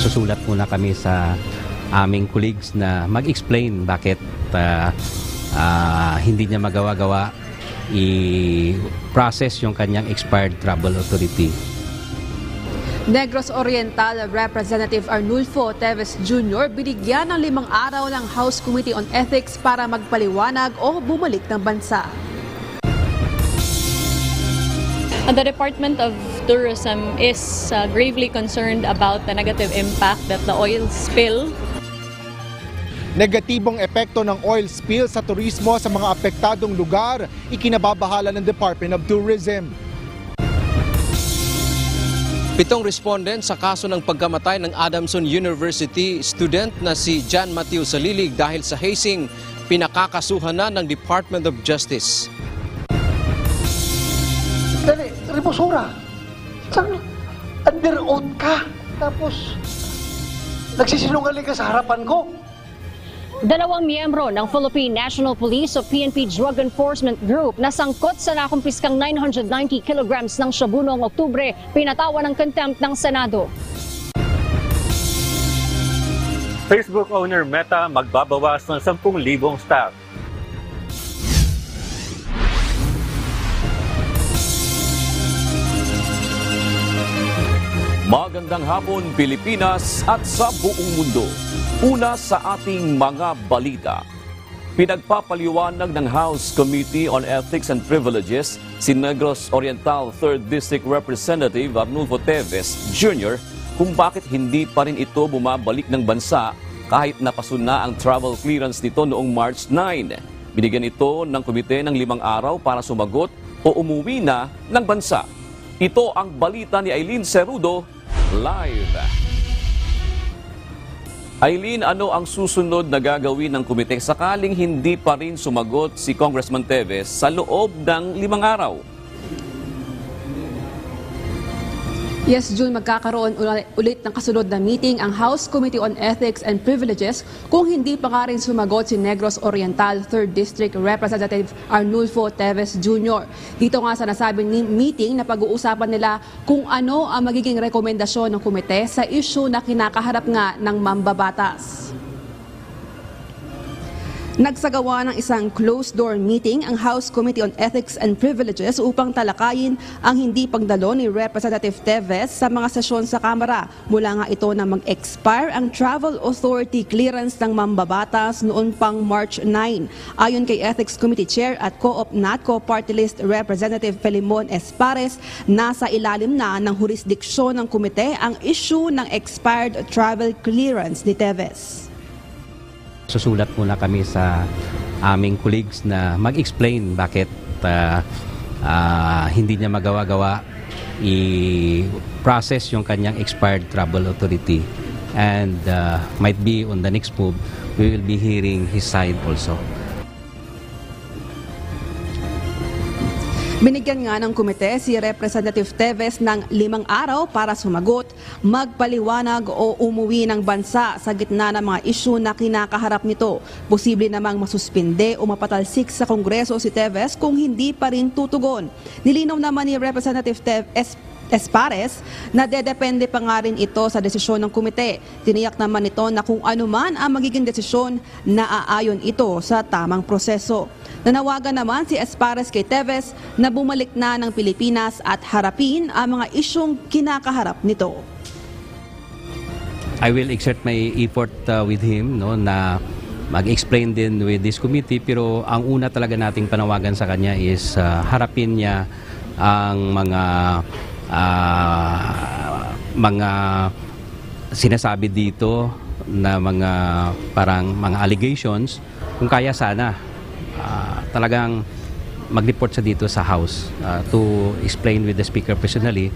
Susulat muna kami sa aming colleagues na mag-explain bakit hindi niya magawa-gawa i-process yung kanyang expired travel authority. Negros Oriental Representative Arnulfo Teves Jr. binigyan ng 5 araw ng House Committee on Ethics para magpaliwanag o bumalik ng bansa. The Department of Tourism is gravely concerned about the negative impact that the oil spill. Negatibong epekto ng oil spill sa turismo sa mga apektadong lugar, ikinababahala ng Department of Tourism. 7 respondent sa kaso ng pagkamatay ng Adamson University student na si John Matthew Salilig dahil sa hazing, pinakakasuhan na ng Department of Justice. Dali, Rebosura. Saan? Under oath ka. Tapos, nagsisinungaling ka sa harapan ko. 2 miyembro ng Philippine National Police o PNP Drug Enforcement Group na sangkot sa nakumpiskang 990 kilograms ng shabu noong Oktubre, pinatawan ng contempt ng Senado. Facebook owner Meta magbabawas ng 10,000 staff. Magandang hapon Pilipinas at sa buong mundo. Una sa ating mga balita. Pinagpapaliwanag ng House Committee on Ethics and Privileges si Negros Oriental 3rd District Representative Arnulfo Teves Jr. kung bakit hindi pa rin ito bumabalik ng bansa kahit napasun na ang travel clearance nito noong March 9. Binigyan ito ng komite ng 5 araw para sumagot o umuwi na ng bansa. Ito ang balita ni Aileen Cerudo live. Aileen, ano ang susunod na gagawin ng komite sakaling hindi pa rin sumagot si Congressman Teves sa loob ng 5 araw? Yes, June, magkakaroon ulit ng kasunod na meeting ang House Committee on Ethics and Privileges kung hindi pa nga rin sumagot si Negros Oriental 3rd District Representative Arnulfo Teves Jr. Dito nga sa nasabing meeting na pag-uusapan nila kung ano ang magiging rekomendasyon ng komite sa issue na kinakaharap nga ng mambabatas. Nagsagawa ng isang closed-door meeting ang House Committee on Ethics and Privileges upang talakayin ang hindi pagdalo ni Representative Teves sa mga sesyon sa Kamara. Mula nga ito na mag-expire ang Travel Authority clearance ng mambabatas noon pang March 9. Ayon kay Ethics Committee Chair at Co-op NATCO Party List Representative Felimon Espares, nasa ilalim na ng jurisdiksyon ng komite ang issue ng expired travel clearance ni Teves. Susulat muna kami sa aming colleagues na mag-explain bakit hindi niya magawa-gawa i-process yung kanyang expired travel authority. And might be on the next move, we will be hearing his side also. Binigyan nga ng komite si Representative Teves ng 5 araw para sumagot, magpaliwanag o umuwi ng bansa sa gitna ng mga isyu na kinakaharap nito. Posible namang masuspinde o mapatalsik sa Kongreso si Teves kung hindi pa rin tutugon. Nilinaw naman ni Representative Espares na dedepende pa nga rin ito sa desisyon ng komite. Tiniyak naman ito na kung ano man ang magiging desisyon, naaayon ito sa tamang proseso. Nanawagan naman si Espares kay Teves na bumalik na ng Pilipinas at harapin ang mga isyong kinakaharap nito. I will exert my effort with him na mag-explain din with this committee, pero ang una talaga nating panawagan sa kanya is harapin niya ang mga sinasabi dito na parang mga allegations. Kung kaya sana talagang mag-report sa dito sa House to explain with the Speaker personally.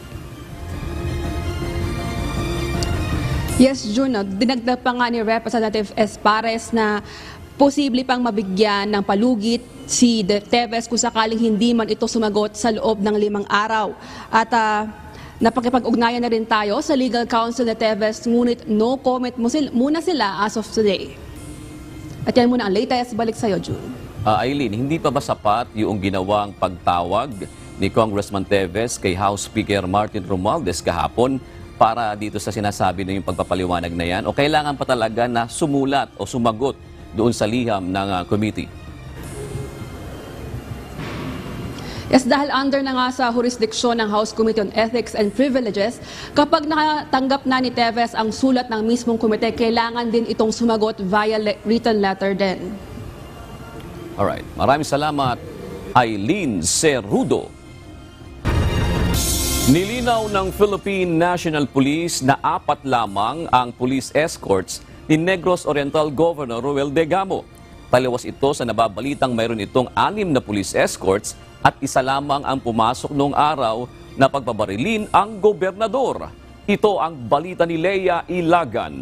Yes, June, dinagdag pa nga ni Representative Espares na posible pang mabigyan ng palugit si Teves kung sakaling hindi man ito sumagot sa loob ng 5 araw. At napakipag-ugnayan na rin tayo sa legal counsel na Teves, ngunit no comment muna sila as of today. At yan muna ang latest. Balik sa'yo, June. Aileen, hindi pa ba sapat yung ginawang pagtawag ni Congressman Teves kay House Speaker Martin Romualdez kahapon para dito sa sinasabi na yung pagpapaliwanag na yan? O kailangan pa talaga na sumulat o sumagot doon sa liham ng committee? Yes, dahil under na nga sa jurisdiction ng House Committee on Ethics and Privileges, kapag nakatanggap na ni Teves ang sulat ng mismong komite, kailangan din itong sumagot via written letter din. Alright, maraming salamat, Eileen Cerudo. Nilinaw ng Philippine National Police na 4 lamang ang police escorts ni Negros Oriental Governor Roel Degamo. Taliwas ito sa nababalitang mayroon itong 6 na police escorts at isa lamang ang pumasok noong araw na pagbabarilin ang gobernador. Ito ang balita ni Leia Ilagan.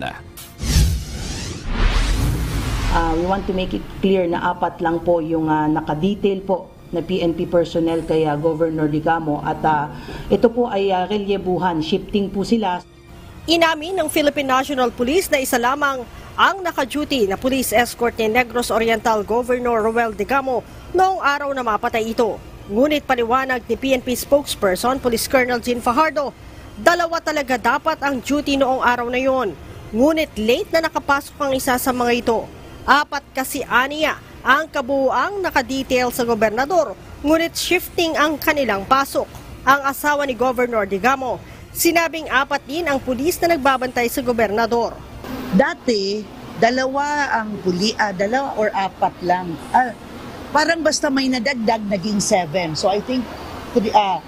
We want to make it clear na 4 lang po yung nakadetail po na PNP personnel kay Governor Degamo at ito po ay relyebuhan, shifting po sila. Inamin ng Philippine National Police na isa lamang ang naka-duty na police escort ni Negros Oriental Governor Roel Degamo noong araw na mapatay ito. Ngunit paliwanag ni PNP spokesperson Police Colonel Jean Fajardo, 2 talaga dapat ang duty noong araw na yon. Ngunit late na nakapasok ang isa sa mga ito. 4 kasi aniya ang kabuuang nakadetail sa gobernador, ngunit shifting ang kanilang pasok. Ang asawa ni Governor Degamo, sinabing 4 din ang pulis na nagbabantay sa gobernador. Dati, 2 ang 2 or 4 lang. Parang basta may nadagdag, naging 7. So I think 2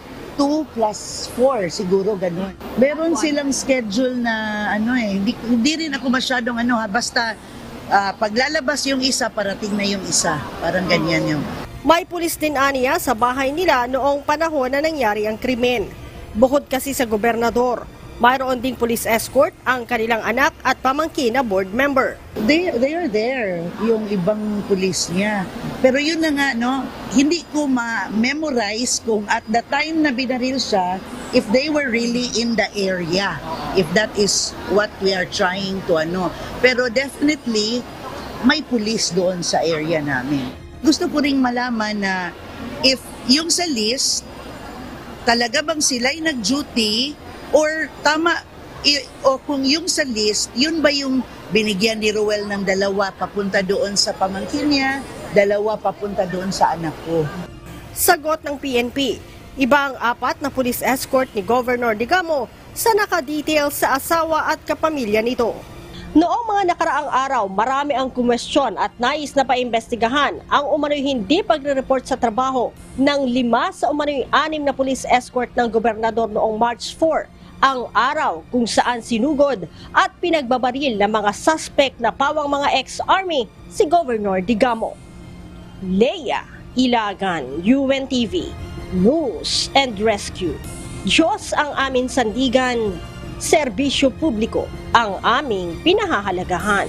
plus 4 siguro ganun. Meron silang schedule na hindi rin ako masyadong basta paglalabas yung isa, parating na yung isa. Parang ganyan yung. May pulis din aniya sa bahay nila noong panahon na nangyari ang krimen. Bukod kasi sa gobernador, mayroon ding police escort ang kanilang anak at pamangkin na board member. They are there, yung ibang police niya. Pero yun na nga, hindi ko ma-memorize kung at the time na binaril siya, if they were really in the area. If that is what we are trying to Pero definitely, may police doon sa area namin. Gusto ko ring malaman na if yung sa list, talaga bang sila'y nag-duty or tama, o kung yung sa list, yun ba yung binigyan ni Roel ng 2 papunta doon sa pamangkin niya, 2 papunta doon sa anak ko. Sagot ng PNP, iba ang 4 na police escort ni Governor Degamo sa nakadetail sa asawa at kapamilya nito. Noong mga nakaraang araw, marami ang kumwestiyon at nais na paimbestigahan ang umano'y hindi pagre-report sa trabaho ng 5 sa umano'y 6 na police escort ng gobernador noong March 4, ang araw kung saan sinugod at pinagbabaril ng mga suspect na pawang mga ex-army si Governor Degamo. Leia Ilagan, UNTV, News and Rescue. Diyos ang aming sandigan, serbisyo publiko ang aming pinahahalagahan.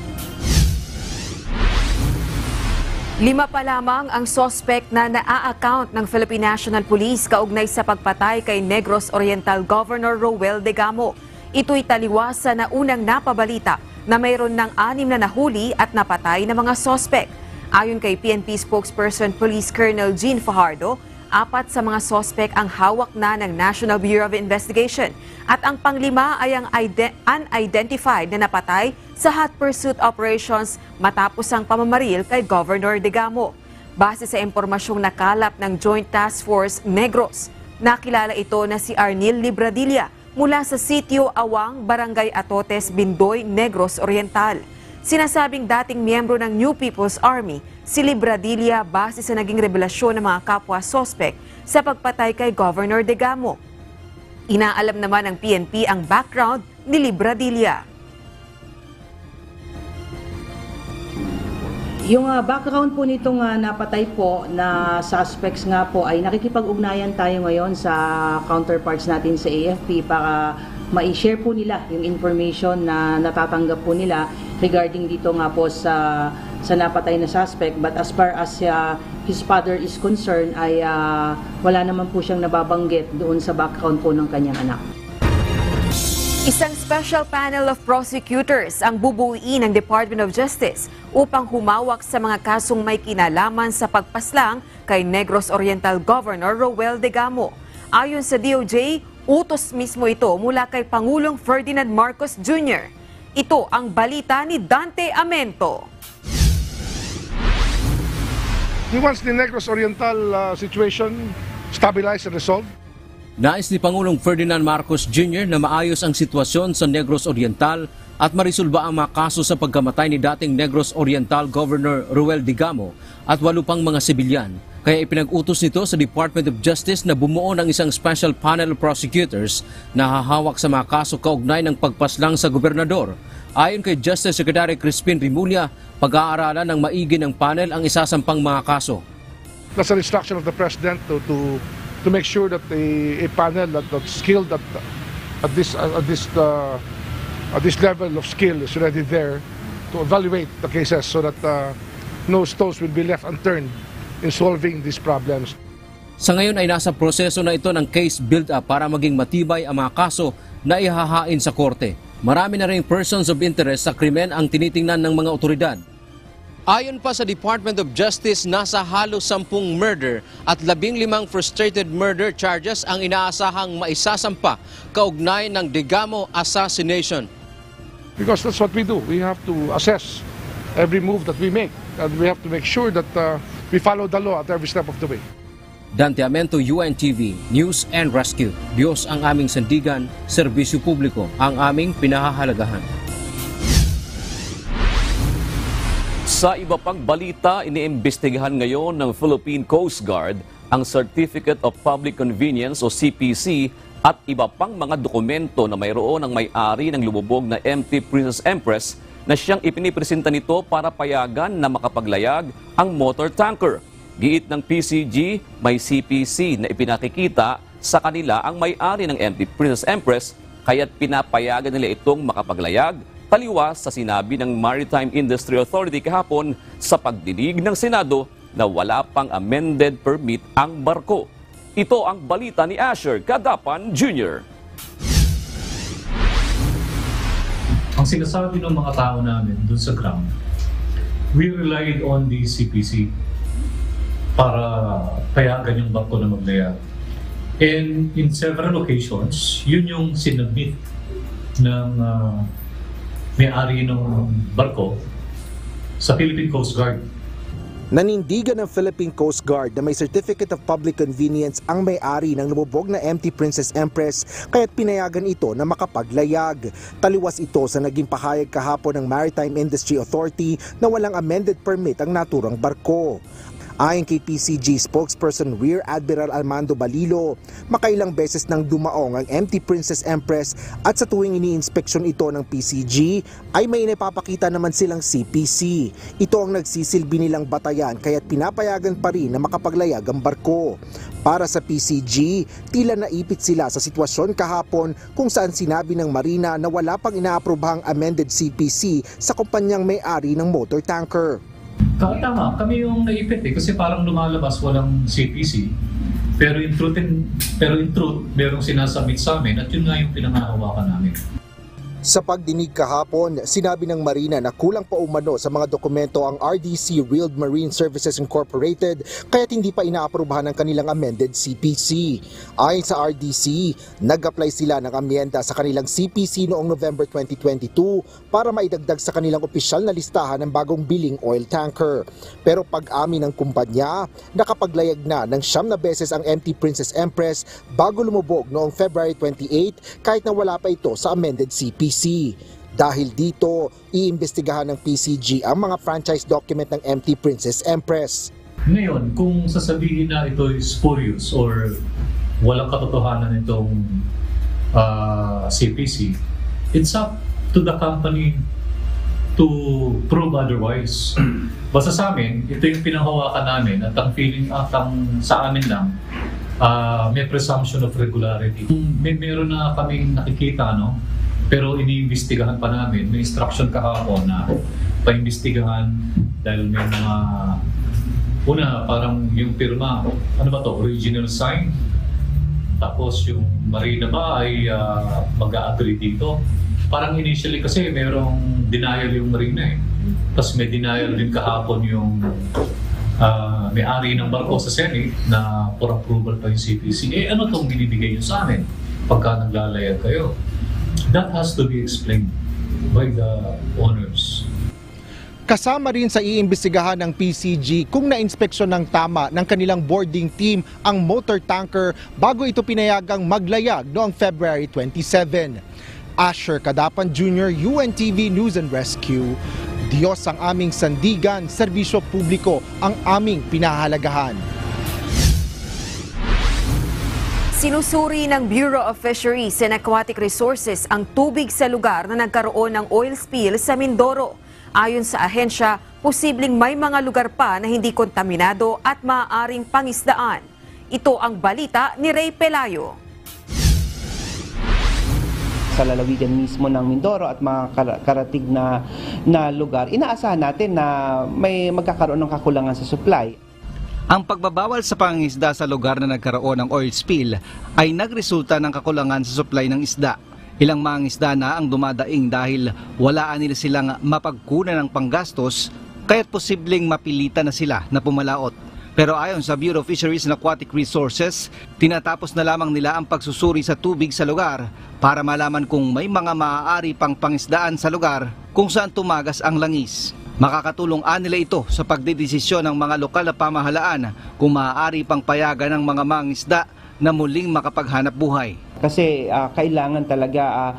5 pa lamang ang suspect na naa-account ng Philippine National Police kaugnay sa pagpatay kay Negros Oriental Governor Roel Degamo. Ito'y taliwas sa naunang napabalita na mayroon ng 6 na nahuli at napatay na mga suspect. Ayon kay PNP spokesperson Police Colonel Jean Fajardo, 4 sa mga suspect ang hawak na ng National Bureau of Investigation at ang pang-5 ay ang unidentified na napatay sa hot pursuit operations matapos ang pamamaril kay Governor Degamo. Base sa impormasyong nakalap ng Joint Task Force Negros, nakilala ito na si Arnil Libradilla mula sa sitio Awang, Barangay Atotes, Bindoy, Negros Oriental. Sinasabing dating miyembro ng New People's Army, si Libradilla base sa naging revelasyon ng mga kapwa-suspect sa pagpatay kay Governor Degamo. Inaalam naman ng PNP ang background ni Libradilla. Yung background po nitong napatay po na suspects nga po ay nakikipag-ugnayan tayo ngayon sa counterparts natin sa AFP para ma-share po nila yung information na natatanggap po nila regarding dito nga po sa napatay na suspect. But as far as his father is concerned ay wala naman po siyang nababanggit doon sa background po ng kanyang anak. Isang special panel of prosecutors ang bubuuin ng Department of Justice upang humawak sa mga kasong may kinalaman sa pagpaslang kay Negros Oriental Governor Roel Degamo. Ayon sa DOJ, Utos mismo ito mula kay Pangulong Ferdinand Marcos Jr. Ito ang balita ni Dante Amento. Once the Negros Oriental situation stabilized and resolved, Nais ni Pangulong Ferdinand Marcos Jr. na maayos ang sitwasyon sa Negros Oriental at marisolba ang mga kaso sa pagkamatay ni dating Negros Oriental Governor Roel Digamo at 8 pang mga sibilyan. Kaya ipinag-utos nito sa Department of Justice na bumuo ng isang special panel of prosecutors na hahawak sa mga kaso kaugnay ng pagpaslang sa gobernador. Ayon kay Justice Secretary Crispin Rimulya, pag-aaralan ng maigi ng panel ang isasampang mga kaso. that's an instruction of the President to make sure that a panel that's skilled at this level of skill is already there to evaluate the cases so that no stones will be left unturned in solving these problems. Sa ngayon ay nasa proseso na ito ng case build-up para maging matibay ang mga kaso na ihahain sa korte. Marami na ring persons of interest sa krimen ang tinitingnan ng mga otoridad. Ayon pa sa Department of Justice, nasa halos 10 murder at 15 frustrated murder charges ang inaasahang maisasampa kaugnay ng Digamo assassination. Because that's what we do. We have to assess every move that we make, and we have to make sure that we follow the law at every step of the way. Dante Amento, UNTV, News and Rescue. Diyos ang aming sandigan, serbisyo publiko ang aming pinahahalagahan. Sa iba pang balita, iniimbestigahan ngayon ng Philippine Coast Guard ang Certificate of Public Convenience o CPC at iba pang mga dokumento na mayroon ng may-ari ng lumubog na MT Princess Empress na siyang ipinipresenta nito para payagan na makapaglayag ang motor tanker. Giit ng PCG, may CPC na ipinakikita sa kanila ang may-ari ng MT Princess Empress kaya't pinapayagan nila itong makapaglayag, taliwas sa sinabi ng Maritime Industry Authority kahapon sa pagdinig ng Senado na wala pang amended permit ang barko. Ito ang balita ni Asher Cadapan Jr. Ang sinasabi ng mga tao namin dun sa ground, we relied on the CPC para payagan yung barko na maglayag. And in several occasions, yun yung sinubmit ng may-ari ng barko sa Philippine Coast Guard. Nanindigan ng Philippine Coast Guard na may Certificate of Public Convenience ang may-ari ng lumubog na MT Princess Empress kaya't pinayagan ito na makapaglayag. Taliwas ito sa naging pahayag kahapon ng Maritime Industry Authority na walang amended permit ang naturang barko. Ayon kay PCG spokesperson Rear Admiral Armando Balilo, makailang beses nang dumaong ang MT Princess Empress at sa tuwing iniinspeksyon ito ng PCG ay may napapakita naman silang CPC. Ito ang nagsisilbi nilang batayan kaya't pinapayagan pa rin na makapaglayag ang barko. Para sa PCG, tila naipit sila sa sitwasyon kahapon kung saan sinabi ng Marina na wala pang inaaprobahang amended CPC sa kumpanyang may-ari ng motor tanker. Tama, kami yung naipit kasi parang lumalabas walang CPC. Pero in truth, merong sinasubmit sa amin at yun nga yung pinangahawakan namin. Sa pagdinig kahapon, sinabi ng Marina na kulang pa umano sa mga dokumento ang RDC Real Marine Services Incorporated kaya't hindi pa inaaprubahan ang kanilang amended CPC. Ayon sa RDC, nag-apply sila ng amyenda sa kanilang CPC noong November 2022 para maidagdag sa kanilang opisyal na listahan ng bagong biling oil tanker. Pero pag-amin ng kumpanya, nakapaglayag na ng 9 beses ang MT Princess Empress bago lumubog noong February 28 kahit na wala pa ito sa amended CPC. Dahil dito, iimbestigahan ng PCG ang mga franchise document ng MT Princess Empress. Ngayon, kung sasabihin na ito is spurious or walang katotohanan itong CPC, it's up to the company to prove otherwise. Basta sa amin, ito yung pinanghawakan namin at ang feeling sa amin lang, may presumption of regularity. Meron na kaming nakikita, no? Pero iniimbestigahan pa namin. May instruction kahapon na paimbestigahan dahil may mga parang yung pirma, ano ba to, original sign. Tapos yung Marina ba ay mag-a-agree dito. Parang initially kasi merong denial yung Marina eh. Tapos may denial din kahapon yung may-ari ng barko sa Senate na for approval pa yung CPC. Ano tong binibigay nyo sa amin? pagka naglalayag kayo. That has to be explained by the owners. Kasama rin sa iimbestigahan ng PCG kung na-inspeksyon ng tama ng kanilang boarding team ang motor tanker bago ito pinayagang maglayag noong February 27. Asher Kadapan Jr., UNTV News and Rescue. Diyos ang aming sandigan, serbisyo publiko ang aming pinahahalagahan. Sinusuri ng Bureau of Fisheries and Aquatic Resources ang tubig sa lugar na nagkaroon ng oil spill sa Mindoro. Ayon sa ahensya, posibleng may mga lugar pa na hindi kontaminado at maaaring pangisdaan. Ito ang balita ni Ray Pelayo. Sa lalawigan mismo ng Mindoro at mga karatig na lugar, inaasahan natin na may magkakaroon ng kakulangan sa supply. Ang pagbabawal sa pangingisda sa lugar na nagkaroon ng oil spill ay nagresulta ng kakulangan sa supply ng isda. Ilang mangingisda na ang dumadaing dahil walaan nila silang mapagkunan ng panggastos, kaya't posibleng mapilitan na sila na pumalaot. Pero ayon sa Bureau of Fisheries and Aquatic Resources, tinatapos na lamang nila ang pagsusuri sa tubig sa lugar para malaman kung may mga maaari pang pangisdaan sa lugar kung saan tumagas ang langis. Makakatulong nila ito sa pagdedesisyon ng mga lokal na pamahalaan kung maaari pang payagan ng mga mangingisda na muling makapaghanap buhay. Kasi kailangan talaga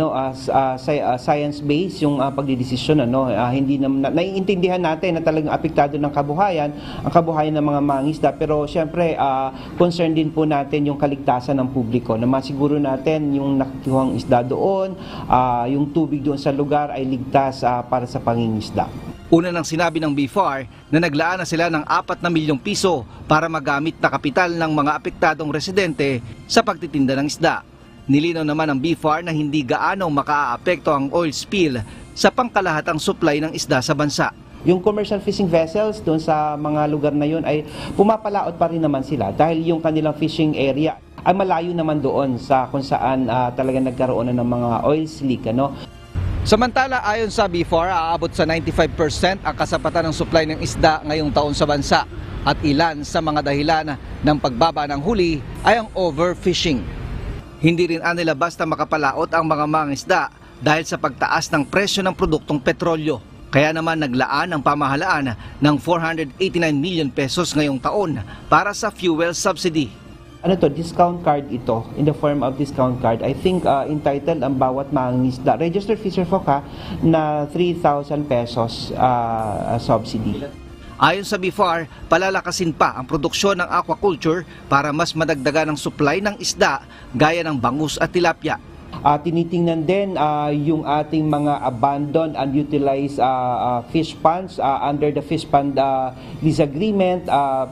science-based yung pagdedesisyon. Hindi naiintindihan natin na talagang apektado ng kabuhayan, ang kabuhayan ng mga mangingisda. Pero siyempre, concern din po natin yung kaligtasan ng publiko. Na masiguro natin yung nakukuhang isda doon, yung tubig doon sa lugar ay ligtas para sa pangingisda. Una nang sinabi ng BFAR na naglaan na sila ng 4 na milyong piso para magamit na kapital ng mga apektadong residente sa pagtitinda ng isda. Nilinaw naman ng BFAR na hindi gaano makaaapekto ang oil spill sa pangkalahatang supply ng isda sa bansa. Yung commercial fishing vessels doon sa mga lugar na yun ay pumapalaot pa rin naman sila dahil yung kanilang fishing area ay malayo naman doon sa kung saan talaga nagkaroon na ng mga oil slick. Samantala, ayon sa BFAR, aabot sa 95% ang kasapatan ng supply ng isda ngayong taon sa bansa at ilan sa mga dahilan ng pagbaba ng huli ay ang overfishing. Hindi rin nila basta makapalaot ang mga mangingisda dahil sa pagtaas ng presyo ng produktong petrolyo. Kaya naman naglaan ang pamahalaan ng 489 million pesos ngayong taon para sa fuel subsidy. Discount card ito, in the form of discount card. I think entitled ang bawat mangingisda, registered fisher folk na 3,000 pesos subsidy. Ayon sa BFAR, palalakasin pa ang produksyon ng aquaculture para mas madagdagan ang supply ng isda gaya ng bangus at tilapia. Tinitingnan din yung ating mga abandoned, unutilized fish ponds under the fish pond lease agreement.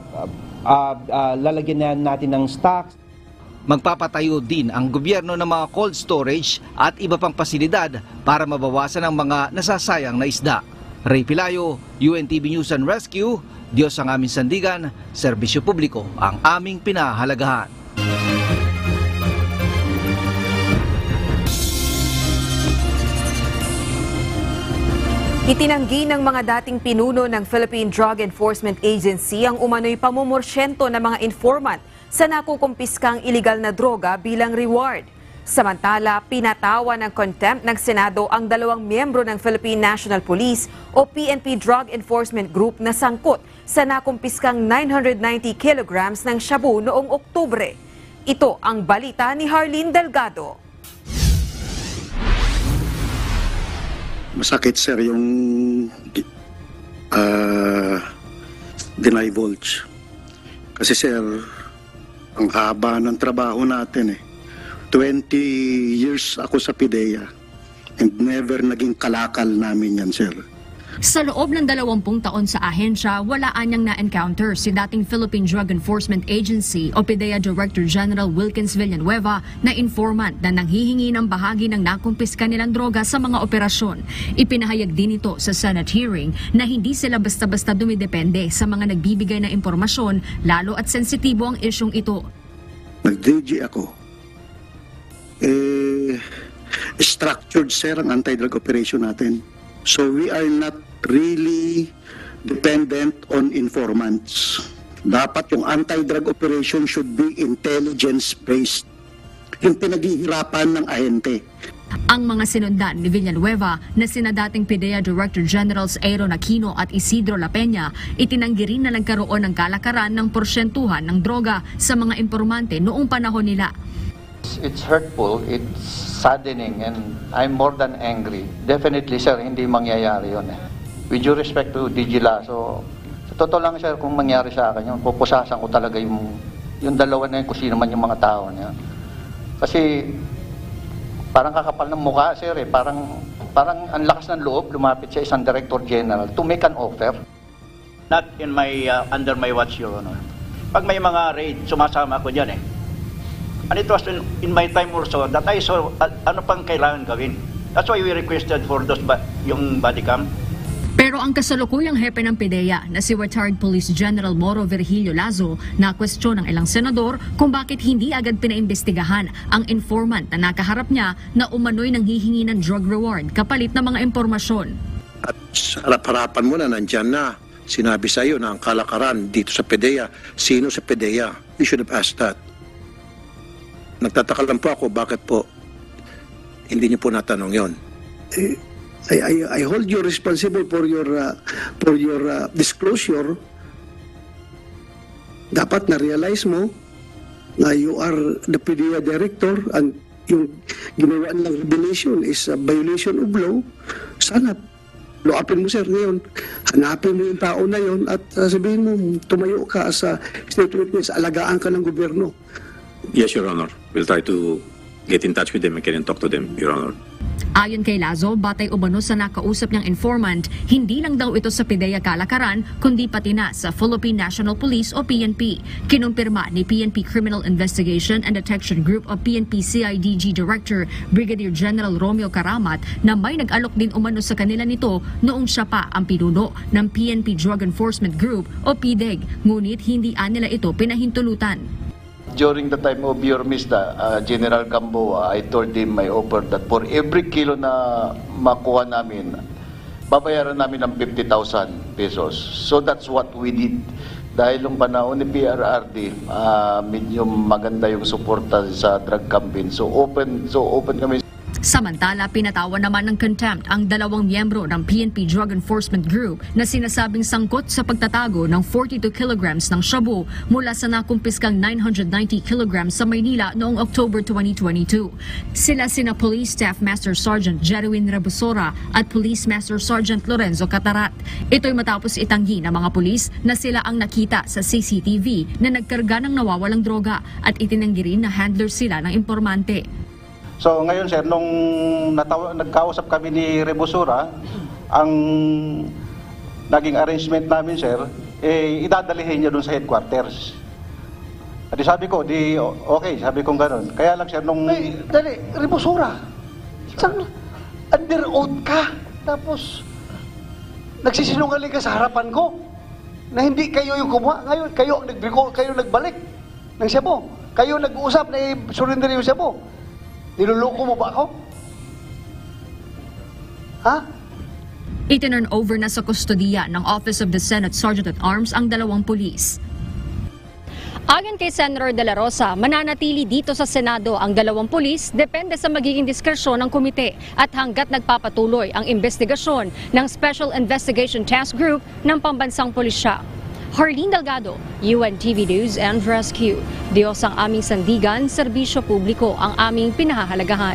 Lalagyan natin ng stocks. Magpapatayo din ang gobyerno ng mga cold storage at iba pang pasilidad para mabawasan ang mga nasasayang na isda. Ray Pelayo, UNTV News and Rescue. Diyos ang aming sandigan, serbisyo publiko ang aming pinahahalagahan. Itinanggi ng mga dating pinuno ng Philippine Drug Enforcement Agency ang umano'y pamumorsyento ng mga informant sa nakukumpiskang iligal na droga bilang reward. Samantala, pinatawa ng contempt ng Senado ang 2 miyembro ng Philippine National Police o PNP Drug Enforcement Group na sangkot sa nakumpiskang 990 kilograms ng shabu noong Oktubre. Ito ang balita ni Harleen Delgado. Masakit sir yung divulge. Kasi sir, ang haba ng trabaho natin 20 years ako sa PIDEA and never naging kalakal namin yan sir. Sa loob ng 20 taon sa ahensya, wala anyang na-encounter si dating Philippine Drug Enforcement Agency o PIDEA Director General Wilkins Villanueva na informant na nanghihingi ng bahagi ng nakumpiska nilang droga sa mga operasyon. Ipinahayag din ito sa Senate hearing na hindi sila basta-basta dumidepende sa mga nagbibigay ng impormasyon, lalo at sensitibo ang isyong ito. Nag-DG ako. Structured sir ang anti-drug operation natin. So we are not really dependent on informants. Dapat yung anti-drug operation should be intelligence-based. yung pinaghihirapan ng ahente. Ang mga sinundan ni Villanueva na sina dating PIDEA Director Generals Aaron Aquino at Isidro La Peña, itinanggi rin na nagkaroon ng kalakaran ng porsyentuhan ng droga sa mga impormante noong panahon nila. It's hurtful, it's saddening, and I'm more than angry. Definitely, sir, hindi mangyayari yun. With due respect to DG Lasso, sa totoo lang, sir, kung mangyari sa akin yun, pupusasan ko talaga yung dalawa na yun, kung sino man yung mga tao niya. Kasi parang kakapal ng mukha, sir, eh. Parang ang lakas ng loob lumapit sa isang Director General to make an offer. Not in my under my watch, Your Honor. Pag may mga raid, sumasama ako dyan eh. And it was in my time also that I saw ano pang kailangan gawin. That's why we requested for those yung body cam. Pero ang kasalukuyang hepe ng PIDEA na si retired Police General Moro Virgilio Lazo na kwestiyon ng ilang senador kung bakit hindi agad pinaimbestigahan ang informant na nakaharap niya na umano'y nanghihingi ng drug reward kapalit ng mga impormasyon. At sa harap-harapan mo na nandyan na, sinabi sa iyo na ang kalakaran dito sa PIDEA, sino sa PIDEA? You should have asked that. Nagtataka lang po ako, bakit po hindi niyo po natanong yon? I hold you responsible for your disclosure. Dapat na-realize mo na you are the PDEA director and yung ginawa nilang revelation is a violation of law. Sana loapin mo, sir, ngayon. Hanapin mo yung tao na yon at sabihin mo, tumayo ka sa state witness, alagaan ka ng gobyerno. Yes, Your Honor. We'll try to get in touch with them and can talk to them, Your Honor. Ayon kay Lazo, batay umano sa nakausap niyang informant, hindi lang daw ito sa PIDEA kalakaran, kundi pati na sa Philippine National Police o PNP. Kinumpirma ni PNP Criminal Investigation and Detection Group o PNP CIDG Director Brigadier General Romeo Karamat na may nag-alok din umano sa kanila nito noong siya pa ang pinuno ng PNP Drug Enforcement Group o PDEG, ngunit hindi nila ito pinahintulutan. During the time of your MISDA, General Gamboa, I told him my offer that for every kilo na makuha namin, babayaran namin ng 50,000 pesos. So that's what we did. Dahil yung panahon ni PRRD, medyo maganda yung suporta sa drug campaign. So open kami. Samantala, pinatawan naman ng contempt ang dalawang miyembro ng PNP Drug Enforcement Group na sinasabing sangkot sa pagtatago ng 42 kilograms ng shabu mula sa nakumpiskang 990 kilograms sa Maynila noong October 2022. Sila sina Police Staff Master Sergeant Jerwin Rebusora at Police Master Sergeant Lorenzo Catarat. Ito'y matapos itanggi ng mga pulis na sila ang nakita sa CCTV na nagkarga ng nawawalang droga at itinanggi rin na handler sila ng impormante. So ngayon, sir, nung nagkausap kami ni Rebusura, ang naging arrangement namin, sir, idadalihin niya doon sa headquarters. At sabi ko, okay, sabi ko gano'n. Kaya lang, sir, nung... Dali, Rebusura, under oath ka, tapos nagsisinungaling ka sa harapan ko na hindi kayo yung kumuha. Ngayon, kayo nagbalik ng Cebu. Kayo nag-uusap na i-surrender yung Cebu. Niluloko mo ba ako? Ha? Itinurn over na sa kustodiya ng Office of the Senate Sergeant-at-Arms ang dalawang pulis. Ayon kay Senator De La Rosa, mananatili dito sa Senado ang dalawang pulis depende sa magiging diskresyon ng komite at hanggat nagpapatuloy ang investigasyon ng Special Investigation Task Group ng Pambansang Pulisya. Harleen Delgado, UNTV News and Rescue. Diyos ang aming sandigan, serbisyo publiko ang aming pinahahalagahan.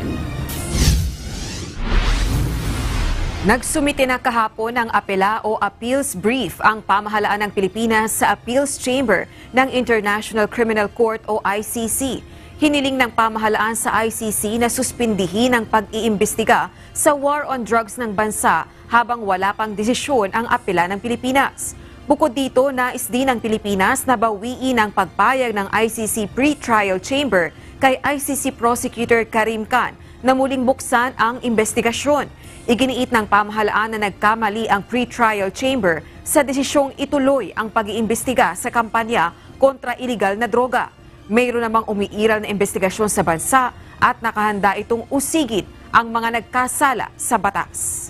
Nagsumite na kahapon ng apela o appeals brief ang pamahalaan ng Pilipinas sa Appeals Chamber ng International Criminal Court o ICC. Hiniling ng pamahalaan sa ICC na suspindihin ang pag-iimbestiga sa war on drugs ng bansa habang wala pang desisyon ang apela ng Pilipinas. Bukod dito, nais din ng Pilipinas na bawiin ang pagpayag ng ICC Pre-Trial Chamber kay ICC Prosecutor Karim Khan na muling buksan ang investigasyon. Iginiit ng pamahalaan na nagkamali ang Pre-Trial Chamber sa desisyong ituloy ang pag-iimbestiga sa kampanya kontra iligal na droga. Mayroon namang umiiral na investigasyon sa bansa at nakahanda itong usigit ang mga nagkasala sa batas.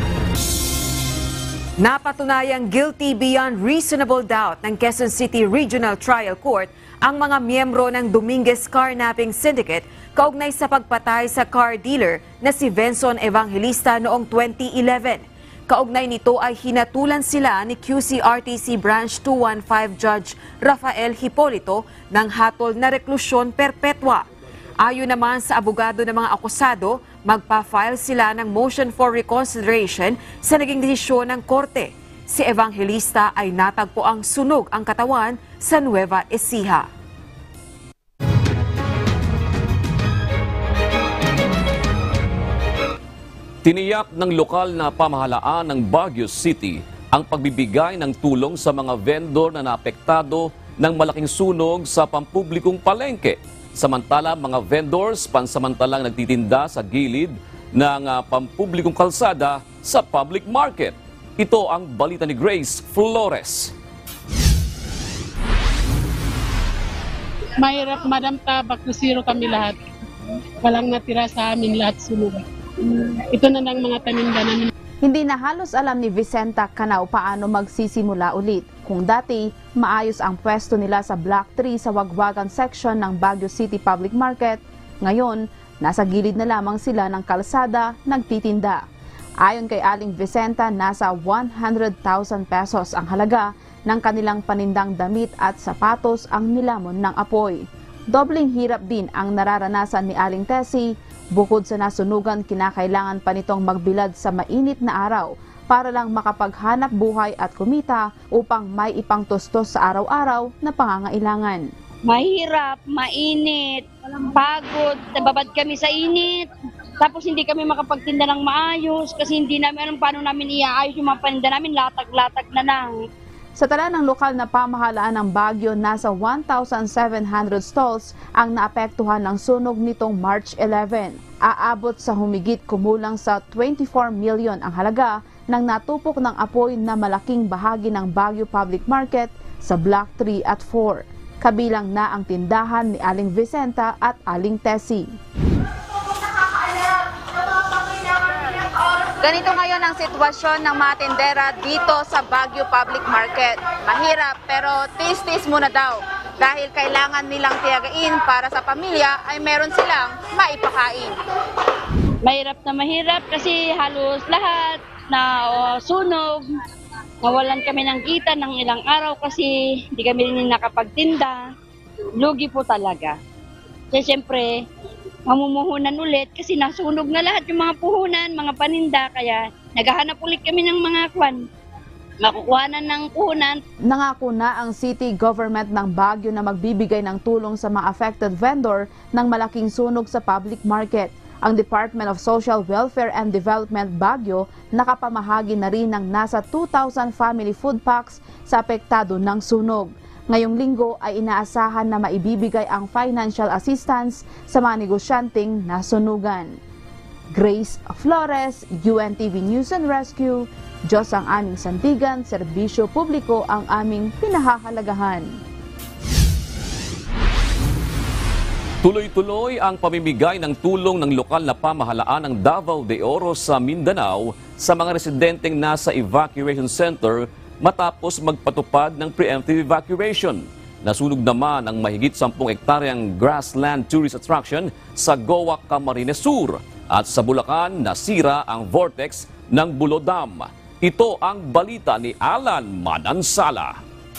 Napatunayang guilty beyond reasonable doubt ng Quezon City Regional Trial Court ang mga miyembro ng Dominguez Carnapping Syndicate kaugnay sa pagpatay sa car dealer na si Venson Evangelista noong 2011. Kaugnay nito ay hinatulan sila ni QCRTC Branch 215 Judge Rafael Hipolito ng hatol na reklusyon perpetwa. Ayon naman sa abogado ng mga akusado, magpa-file sila ng motion for reconsideration sa naging desisyon ng korte. Si Evangelista ay natagpo ang sunog ang katawan sa Nueva Ecija. Tiniyak ng lokal na pamahalaan ng Baguio City ang pagbibigay ng tulong sa mga vendor na naapektado ng malaking sunog sa pampublikong palengke. Samantala, mga vendors pansamantalang nagtitinda sa gilid ng pampublikong kalsada sa public market. Ito ang balita ni Grace Flores. Mahirap, Madam, back to zero kami lahat. Walang natira sa amin, lahat sunog. Ito na ng mga taninda namin. Hindi na halos alam ni Vicenta Canao paano magsisimula ulit. Kung dati, maayos ang pwesto nila sa Block 3 sa Wagwagan section ng Baguio City Public Market, ngayon, nasa gilid na lamang sila ng kalsada, nagtitinda. Ayon kay Aling Vicenta, nasa 100,000 pesos ang halaga ng kanilang panindang damit at sapatos ang nilamon ng apoy. Dobling hirap din ang nararanasan ni Aling Tessie. Bukod sa nasunugan, kinakailangan pa nitong magbilad sa mainit na araw para lang makapaghanap buhay at kumita upang may ipangtustos sa araw-araw na pangangailangan. Mahirap, mainit, pagod, nababad kami sa init. Tapos hindi kami makapagtinda ng maayos kasi hindi namin alam paano namin iaayos yung mga paninda namin, latag-latag na lang. Sa tala ng lokal na pamahalaan ng Baguio, nasa 1,700 stalls ang naapektuhan ng sunog nitong March 11. Aabot sa humigit kumulang sa 24 million ang halaga ng natupok ng apoy na malaking bahagi ng Baguio Public Market sa Block 3 at 4. Kabilang na ang tindahan ni Aling Vicenta at Aling Tessie. Ganito ngayon ang sitwasyon ng mga tindera dito sa Baguio Public Market. Mahirap pero tis-tis muna daw dahil kailangan nilang tiyagain para sa pamilya ay meron silang maipakain. Mahirap na mahirap kasi halos lahat na sunog. Nawalan kami ng kita ng ilang araw kasi hindi kami rin nakapagtinda. Lugi po talaga. Kasi siyempre, mamumuhunan ulit kasi nasunog na lahat yung mga puhunan, mga paninda, kaya naghahanap ulit kami ng mga makukuhanan ng puhunan. Nangako na ang city government ng Baguio na magbibigay ng tulong sa mga affected vendor ng malaking sunog sa public market. Ang Department of Social Welfare and Development Baguio nakapamahagi na rin ng nasa 2,000 family food packs sa apektado ng sunog. Ngayong linggo ay inaasahan na maibibigay ang financial assistance sa mga negosyanteng nasunugan. Grace Flores, UNTV News and Rescue. Diyos ang aming sandigan, serbisyo publiko ang aming pinahahalagahan. Tuloy-tuloy ang pamimigay ng tulong ng lokal na pamahalaan ng Davao de Oro sa Mindanao sa mga residenteng nasa evacuation center matapos magpatupad ng preemptive evacuation. Nasunog naman ang mahigit 10 hektaryang grassland tourist attraction sa Goa, Camarines Sur. At sa Bulacan, nasira ang vortex ng Bulo Dam. Ito ang balita ni Alan Manansala.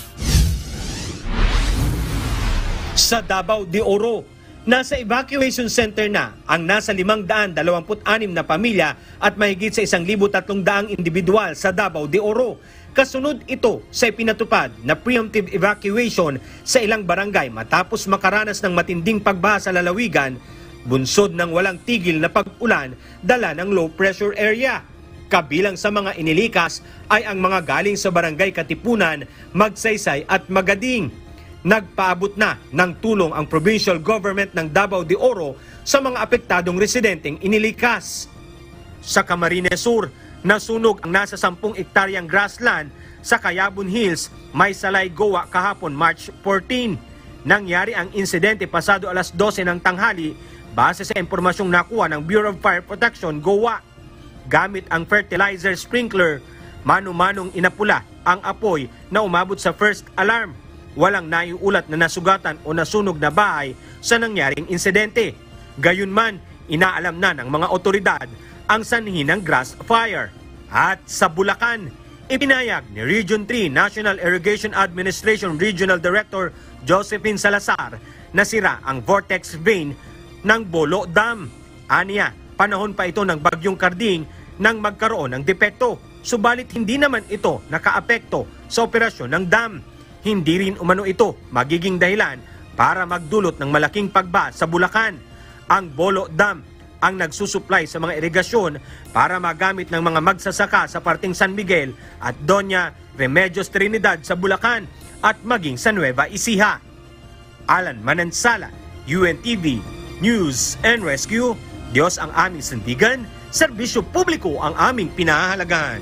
Sa Davao de Oro, nasa evacuation center na ang nasa 526 na pamilya at mahigit sa 1,300 individual sa Davao de Oro. Kasunod ito sa ipinatupad na preemptive evacuation sa ilang barangay matapos makaranas ng matinding pagbaha sa lalawigan, bunsod ng walang tigil na pag-ulan dala ng low pressure area. Kabilang sa mga inilikas ay ang mga galing sa barangay Katipunan, Magsaysay at Magading. Nagpaabot na ng tulong ang provincial government ng Davao de Oro sa mga apektadong residenteng inilikas. Sa Camarines Sur, nasunog ang nasa 10 hektaryang grassland sa Cayabon Hills, Maysalay, Goa kahapon March 14. Nangyari ang insidente pasado alas 12 ng tanghali base sa impormasyong nakuha ng Bureau of Fire Protection, Goa. Gamit ang fertilizer sprinkler, mano-manong inapula ang apoy na umabot sa first alarm. Walang naiulat na nasugatan o nasunog na bahay sa nangyaring insidente. Gayunman, inaalam na ng mga otoridad ang sanhi ng grass fire. At sa Bulacan, ipinayag ni Region 3 National Irrigation Administration Regional Director Josephine Salazar na sira ang vortex vein ng Bolo Dam. Aniya, panahon pa ito ng Bagyong Karding nang magkaroon ng depekto. Subalit hindi naman ito nakaapekto sa operasyon ng dam. Hindi rin umano ito magiging dahilan para magdulot ng malaking pagba sa Bulacan. Ang Bolo Dam ang nagsusupply sa mga irigasyon para magamit ng mga magsasaka sa parting San Miguel at Doña Remedios Trinidad sa Bulacan at maging sa Nueva Ecija. Alan Manansala, UNTV, News and Rescue. Diyos ang aming sandigan, serbisyo publiko ang aming pinahahalagahan.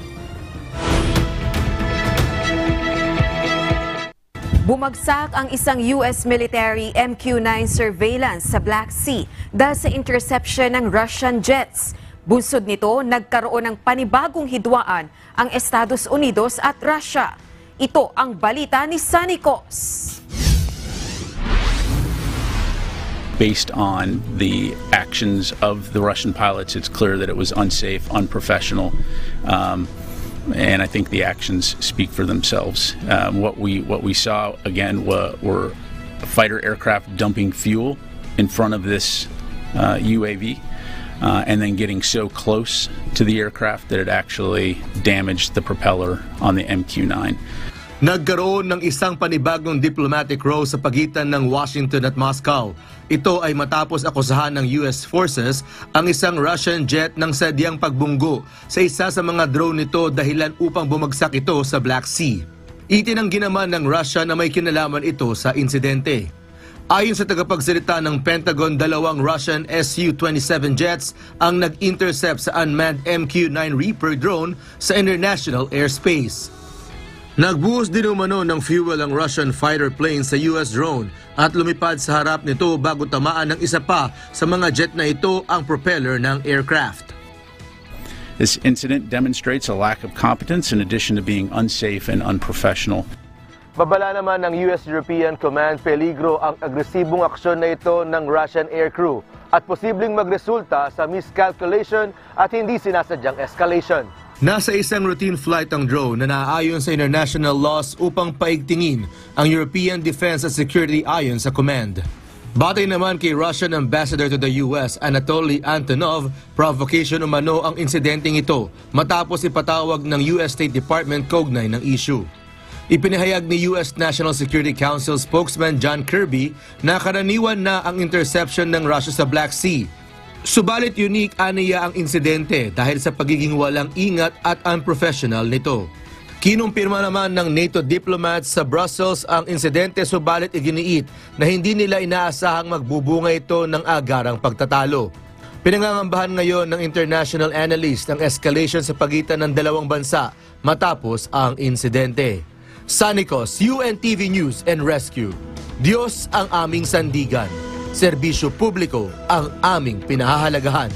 Bumagsak ang isang US military MQ-9 surveillance sa Black Sea dahil sa interception ng Russian jets. Bunsod nito, nagkaroon ng panibagong hidwaan ang Estados Unidos at Russia. Ito ang balita ni Sunny Cos. Based on the actions of the Russian pilots, it's clear that it was unsafe, unprofessional. And I think the actions speak for themselves. What we saw again were fighter aircraft dumping fuel in front of this UAV, and then getting so close to the aircraft that it actually damaged the propeller on the MQ-9. Nagkaroon ng isang panibagong diplomatic row sa pagitan ng Washington at Moscow. Ito ay matapos akusahan ng US forces ang isang Russian jet ng sadyang pagbunggo sa isa sa mga drone nito dahilan upang bumagsak ito sa Black Sea. Itinanggi naman ng Russia na may kinalaman ito sa insidente. Ayon sa tagapagsalita ng Pentagon, 2 Russian Su-27 jets ang nag-intercept sa unmanned MQ-9 Reaper drone sa international airspace. Nagbuhos din umano ng fuel ang Russian fighter plane sa US drone at lumipad sa harap nito bago tamaan ng isa pa sa mga jet na ito ang propeller ng aircraft. This incident demonstrates a lack of competence in addition to being unsafe and unprofessional. Babala naman ng US-European Command peligro ang agresibong aksyon na ito ng Russian aircrew at posibleng magresulta sa miscalculation at hindi sinasadyang escalation. Nasa isang routine flight ang drone na naaayon sa international laws upang paigtingin ang European Defense and Security ayon sa command. Batay naman kay Russian Ambassador to the US, Anatoly Antonov, provocation umano ang insidenteng ito matapos ipatawag ng US State Department kaugnay ng issue. Ipinahayag ni US National Security Council spokesman John Kirby na karaniwan na ang interception ng Russia sa Black Sea. Subalit unique aniya ang insidente dahil sa pagiging walang ingat at unprofessional nito. Kinumpirma naman ng NATO diplomats sa Brussels ang insidente subalit iginiit na hindi nila inaasahang magbubunga ito ng agarang pagtatalo. Pinangangambahan ngayon ng international analyst ang escalation sa pagitan ng dalawang bansa matapos ang insidente. Sunny Cos, UNTV News and Rescue. Diyos ang aming sandigan. Serbisyo publiko ang aming pinahahalagahan.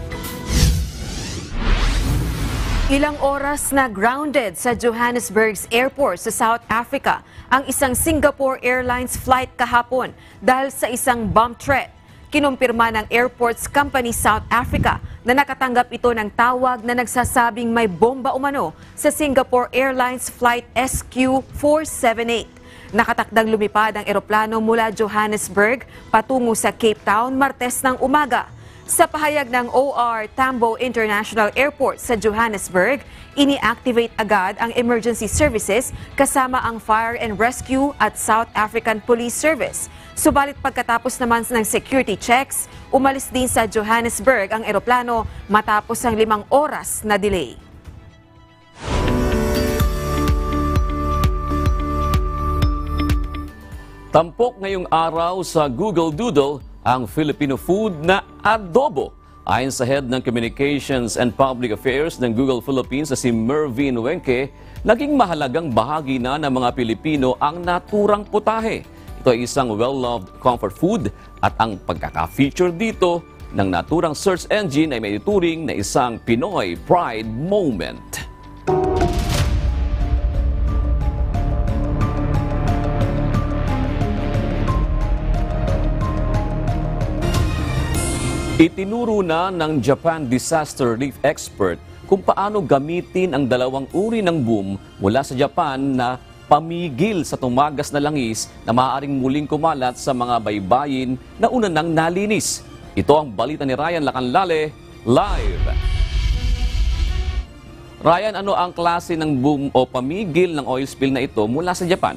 Ilang oras na grounded sa Johannesburg's airport sa South Africa ang isang Singapore Airlines flight kahapon dahil sa isang bomb threat. Kinumpirma ng Airports Company South Africa na nakatanggap ito ng tawag na nagsasabing may bomba umano sa Singapore Airlines Flight SQ478. Nakatakdang lumipad ang eroplano mula Johannesburg patungo sa Cape Town Martes ng umaga. Sa pahayag ng OR Tambo International Airport sa Johannesburg, ini-activate agad ang emergency services kasama ang Fire and Rescue at South African Police Service. Subalit pagkatapos naman ng security checks, umalis din sa Johannesburg ang eroplano matapos ang 5 oras na delay. Tampok ngayong araw sa Google Doodle ang Filipino food na adobo. Ayon sa Head ng Communications and Public Affairs ng Google Philippines na si Mervin Wenke, naging mahalagang bahagi na ng mga Pilipino ang naturang putahe. Ito ay isang well-loved comfort food at ang pagkaka-feature dito ng naturang search engine ay may ituring na isang Pinoy pride moment. Itinuro na ng Japan disaster relief expert kung paano gamitin ang dalawang uri ng boom mula sa Japan na pamigil sa tumagas na langis na maaaring muling kumalat sa mga baybayin na una nang nalinis. Ito ang balita ni Ryan Lacanlale, live. Ryan, ano ang klase ng boom o pamigil ng oil spill na ito mula sa Japan?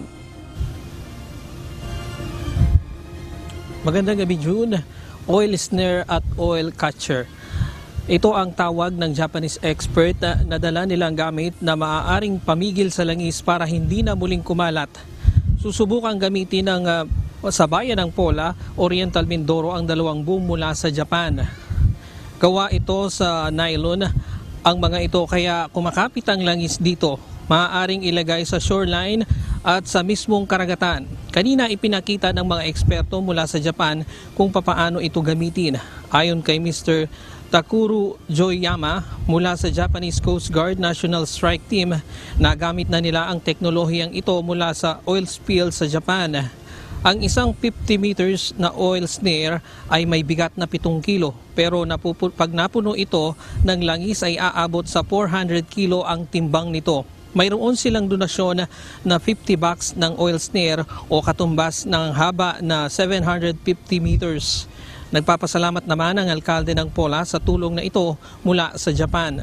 Magandang gabi, June. Oil snare at oil catcher. Ito ang tawag ng Japanese expert na dala nilang gamit na maaaring pamigil sa langis para hindi na muling kumalat. Susubukang gamitin ng sa bayan ng Pola, Oriental Mindoro ang dalawang boom mula sa Japan. Gawa ito sa nylon ang mga ito kaya kumakapit ang langis dito. Maaaring ilagay sa shoreline at sa mismong karagatan. Kanina ipinakita ng mga eksperto mula sa Japan kung papaano ito gamitin. Ayon kay Mr. Takuro Joyama mula sa Japanese Coast Guard National Strike Team, nagamit na nila ang teknolohiyang ito mula sa oil spill sa Japan. Ang isang 50 meters na oil snare ay may bigat na 7 kilo pero pag napuno ito ng langis ay aabot sa 400 kilo ang timbang nito. Mayroon silang donasyon na 50 bucks ng oil snare o katumbas ng haba na 750 meters. Nagpapasalamat naman ang alkalde ng Pola sa tulong na ito mula sa Japan.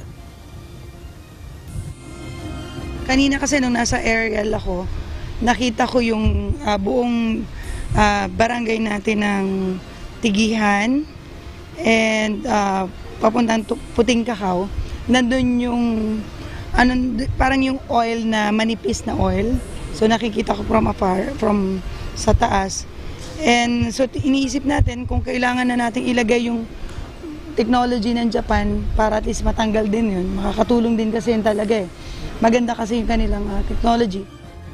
Kanina kasi nung nasa aerial ako, nakita ko yung buong barangay natin ng Tigihan and papuntang Puting Kakao. Nandun yung parang yung oil na manipis na oil. So nakikita ko from afar, from sa taas. And so iniisip natin kung kailangan na nating ilagay yung technology ng Japan para at least matanggal din yun. Makakatulong din kasi yun talaga eh. Maganda kasi yung kanilang technology.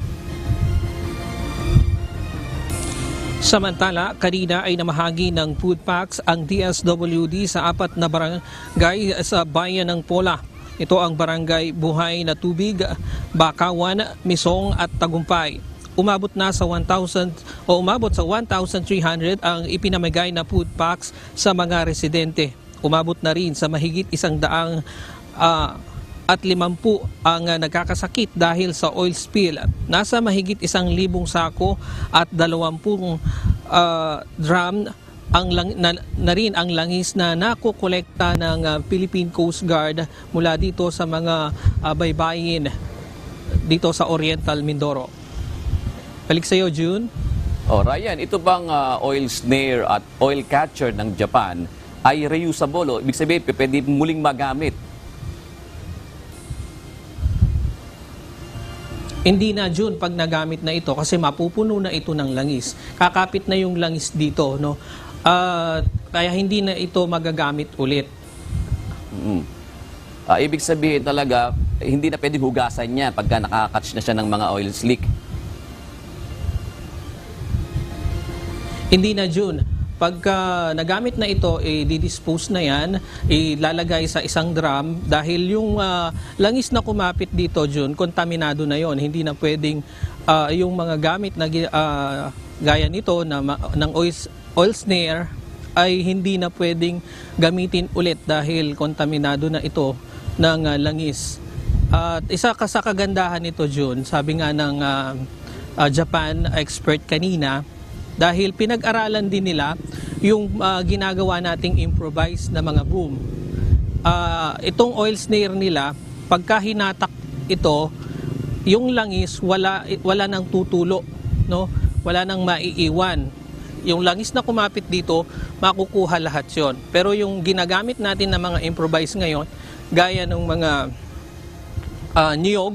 Samantala, kanina ay namahagi ng food packs ang DSWD sa 4 na barangay sa bayan ng Pola. Ito ang barangay Buhay na Tubig, Bakawan, Misong at Tagumpay. Umabot sa 1,300 ang ipinamigay na food packs sa mga residente. Umabot na rin sa mahigit 100 at 50 ang nagkakasakit dahil sa oil spill. Nasa mahigit 1,000 sako at 20 drum na rin ang langis na nakokolekta ng Philippine Coast Guard mula dito sa mga baybayin dito sa Oriental Mindoro. Balik sa iyo, June. Ryan, ito bang oil snare at oil catcher ng Japan ay reusable? Ibig sabihin, pwede muling magamit? Hindi na, June, pag nagamit na ito kasi mapupuno na ito ng langis. Kakapit na yung langis dito, no? Kaya hindi na ito magagamit ulit. Ibig sabihin talaga, hindi na pwedeng hugasan niya pagka nakakatch na siya ng mga oil slick. Hindi na, June. Pagka nagamit na ito, i-dispose na yan, ilalagay sa isang drum dahil yung langis na kumapit dito, June, kontaminado na yon. Hindi na pwedeng yung mga gamit na gaya nito ng oil snare ay hindi na pwedeng gamitin ulit dahil kontaminado na ito ng langis. At isa sa kagandahan nito, June, sabi nga ng Japan expert kanina, dahil pinag-aralan din nila yung ginagawa nating improvised na mga boom. Itong oil snare nila, pagka hinatak ito, yung langis wala nang tutulo, no? Wala nang maiiwan. Yung langis na kumapit dito, makukuha lahat yon. Pero yung ginagamit natin na mga improvised ngayon, gaya ng mga niyog,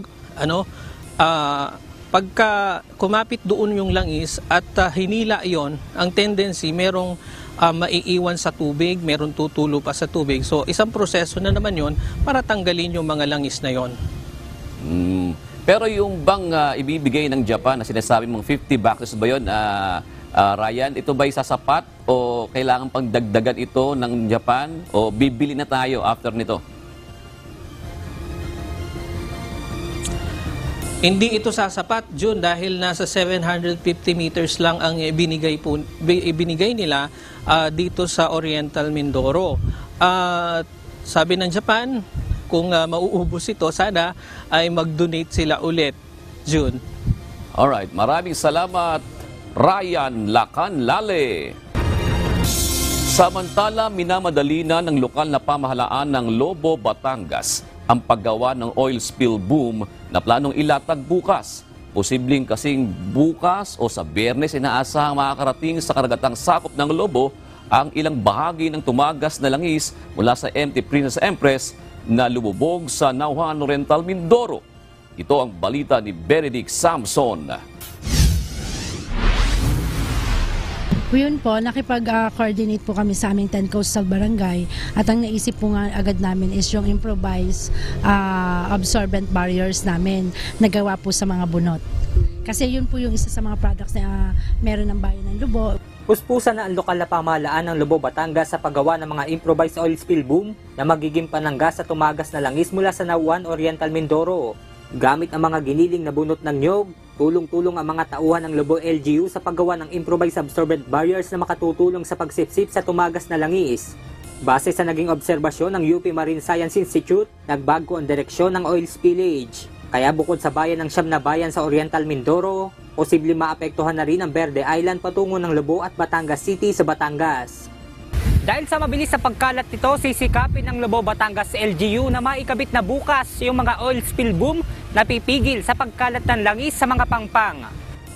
pagka kumapit doon yung langis at hinila yon, ang tendency merong maiiwan sa tubig, meron tutulo pa sa tubig. So isang proseso na naman yon para tanggalin yung mga langis na yon. Pero yung bang ibibigay ng Japan na sinasabi mong 50 bucks ba yun, Ryan, ito ba'y sasapat o kailangan pang dagdagan ito ng Japan o bibili na tayo after nito? Hindi ito sasapat, June, dahil nasa 750 meters lang ang ibinigay nila dito sa Oriental Mindoro. Sabi ng Japan, kung mauubos ito, sana ay mag-donate sila ulit, June. Alright, maraming salamat, Ryan Lacanlale. Samantala, minamadali na ng lokal na pamahalaan ng Lobo, Batangas ang paggawa ng oil spill boom na planong ilatag bukas. Posibleng kasing bukas o sa Biyernes inaasahang makakarating sa karagatang sakop ng Lobo ang ilang bahagi ng tumagas na langis mula sa MT Princess Empress na lumubog sa Nauhan Oriental, Mindoro. Ito ang balita ni Benedict Samson. Yun po, nakipag-coordinate po kami sa aming 10 Coastal Barangay at ang naisip po nga agad namin is yung improvised absorbent barriers namin na gawa po sa mga bunot. Kasi yun po yung isa sa mga products na meron ng bayan ng Lobo. Puspusan na ang lokal na pamahalaan ng Lobo, Batangas sa paggawa ng mga improvised oil spill boom na magiging panangga sa tumagas na langis mula sa Nauhan Oriental, Mindoro. Gamit ang mga giniling na bunot ng nyog, tulong-tulong ang mga tauhan ng Lobo LGU sa paggawa ng improvised absorbent barriers na makatutulong sa pagsipsip sa tumagas na langis. Base sa naging obserbasyon ng UP Marine Science Institute, nagbago ang direksyon ng oil spillage. Kaya bukod sa bayan ng siyam na bayan sa Oriental Mindoro, posibleng maapektuhan na rin ang Verde Island patungo ng Lobo at Batangas City sa Batangas. Dahil sa mabilis sa pagkalat nito, sisikapin ng Lobo Batangas LGU na maikabit na bukas yung mga oil spill boom na pipigil sa pagkalat ng langis sa mga pangpang.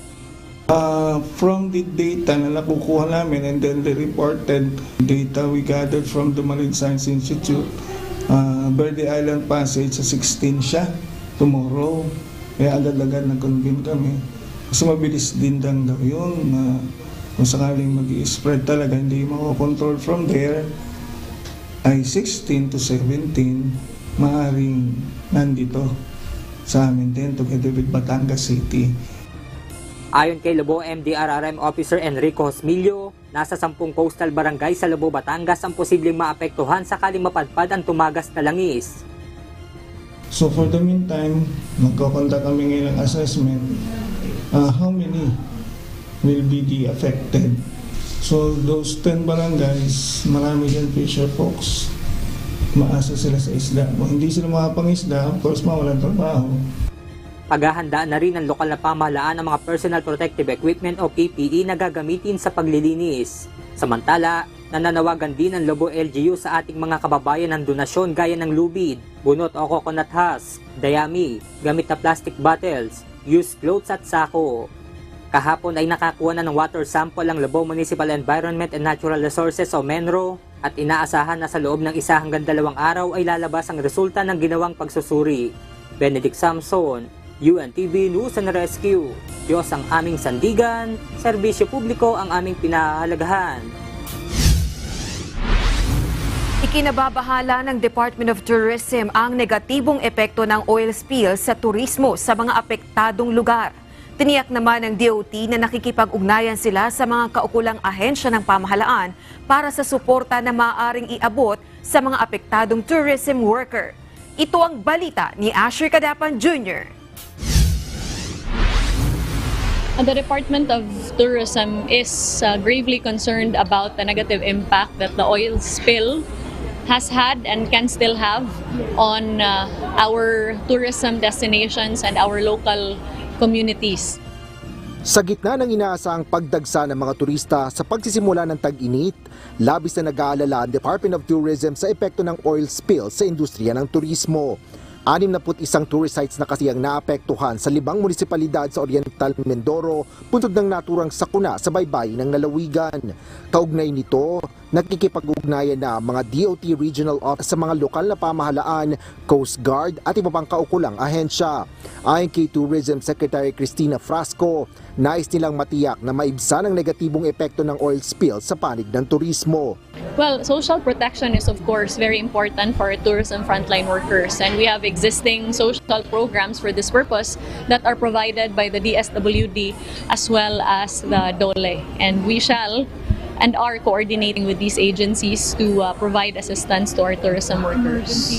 From the data na nakukuha namin and then the reported data we gathered from the Marine Science Institute, Verde Island Passage sa 16 siya tomorrow. Kaya agad-agad nag-convene kami. Kasi mabilis din daw yun na kung sakaling mag-i-spread talaga, hindi mako-control from there, ay 16 to 17 maaaring nandito sa amin din together with Batangas City. Ayon kay Lobo MDRRM Officer Enrico Hosmilio, nasa 10 coastal barangay sa Lobo, Batangas ang posibleng maapektuhan sakaling mapadpad ang tumagas na langis. So for the meantime, magkakontak kami ngayon ng assessment how many will be the affected. So those 10 barangays, marami dyan fisher folks. Maasa sila sa isda. Kung hindi sila makapangisda, of course mawalan trabaho. Paghahandaan na rin ng lokal na pamahalaan ng mga personal protective equipment o PPE na gagamitin sa paglilinis. Samantala, nananawagan din ang Lobo LGU sa ating mga kababayan ng donasyon gaya ng lubid, bunot o coconut husk, dayami, gamit na plastic bottles, used clothes at sako. Kahapon ay nakakuha na ng water sample ang Lobo Municipal Environment and Natural Resources o MENRO at inaasahan na sa loob ng 1 hanggang 2 araw ay lalabas ang resulta ng ginawang pagsusuri. Benedict Samson, UNTV News and Rescue. Diyos ang aming sandigan, serbisyo publiko ang aming pinahahalagahan. Ikinababahala ng Department of Tourism ang negatibong epekto ng oil spill sa turismo sa mga apektadong lugar. Tiniyak naman ng DOT na nakikipag-ugnayan sila sa mga kaukulang ahensya ng pamahalaan para sa suporta na maaaring iabot sa mga apektadong tourism worker. Ito ang balita ni Asher Cadapan Jr. The Department of Tourism is gravely concerned about the negative impact that the oil spill has had and can still have on our tourism destinations and our local communities. Sa gitna ng inaasahang pagdagsa ng mga turista sa pagsisimula ng tag-init, labis na nag-aalala ang Department of Tourism sa epekto ng oil spill sa industriya ng turismo. 61 tourist sites na kasi ang naapektuhan sa 5 munisipalidad sa Oriental Mindoro, puntod ng naturang sakuna sa baybayin ng lalawigan. Kaugnay nito, nakikipag-ugnayan na mga DOT Regional Office sa mga lokal na pamahalaan, Coast Guard at iba pang kaukulang ahensya. Ayon kay Tourism Secretary Cristina Frasco, nais nilang matiyak na maibsan ang negatibong epekto ng oil spill sa panig ng turismo. Well, social protection is of course very important for tourism frontline workers, and we have existing social programs for this purpose that are provided by the DSWD as well as the DOLE, and we shall and are coordinating with these agencies to provide assistance to our tourism workers.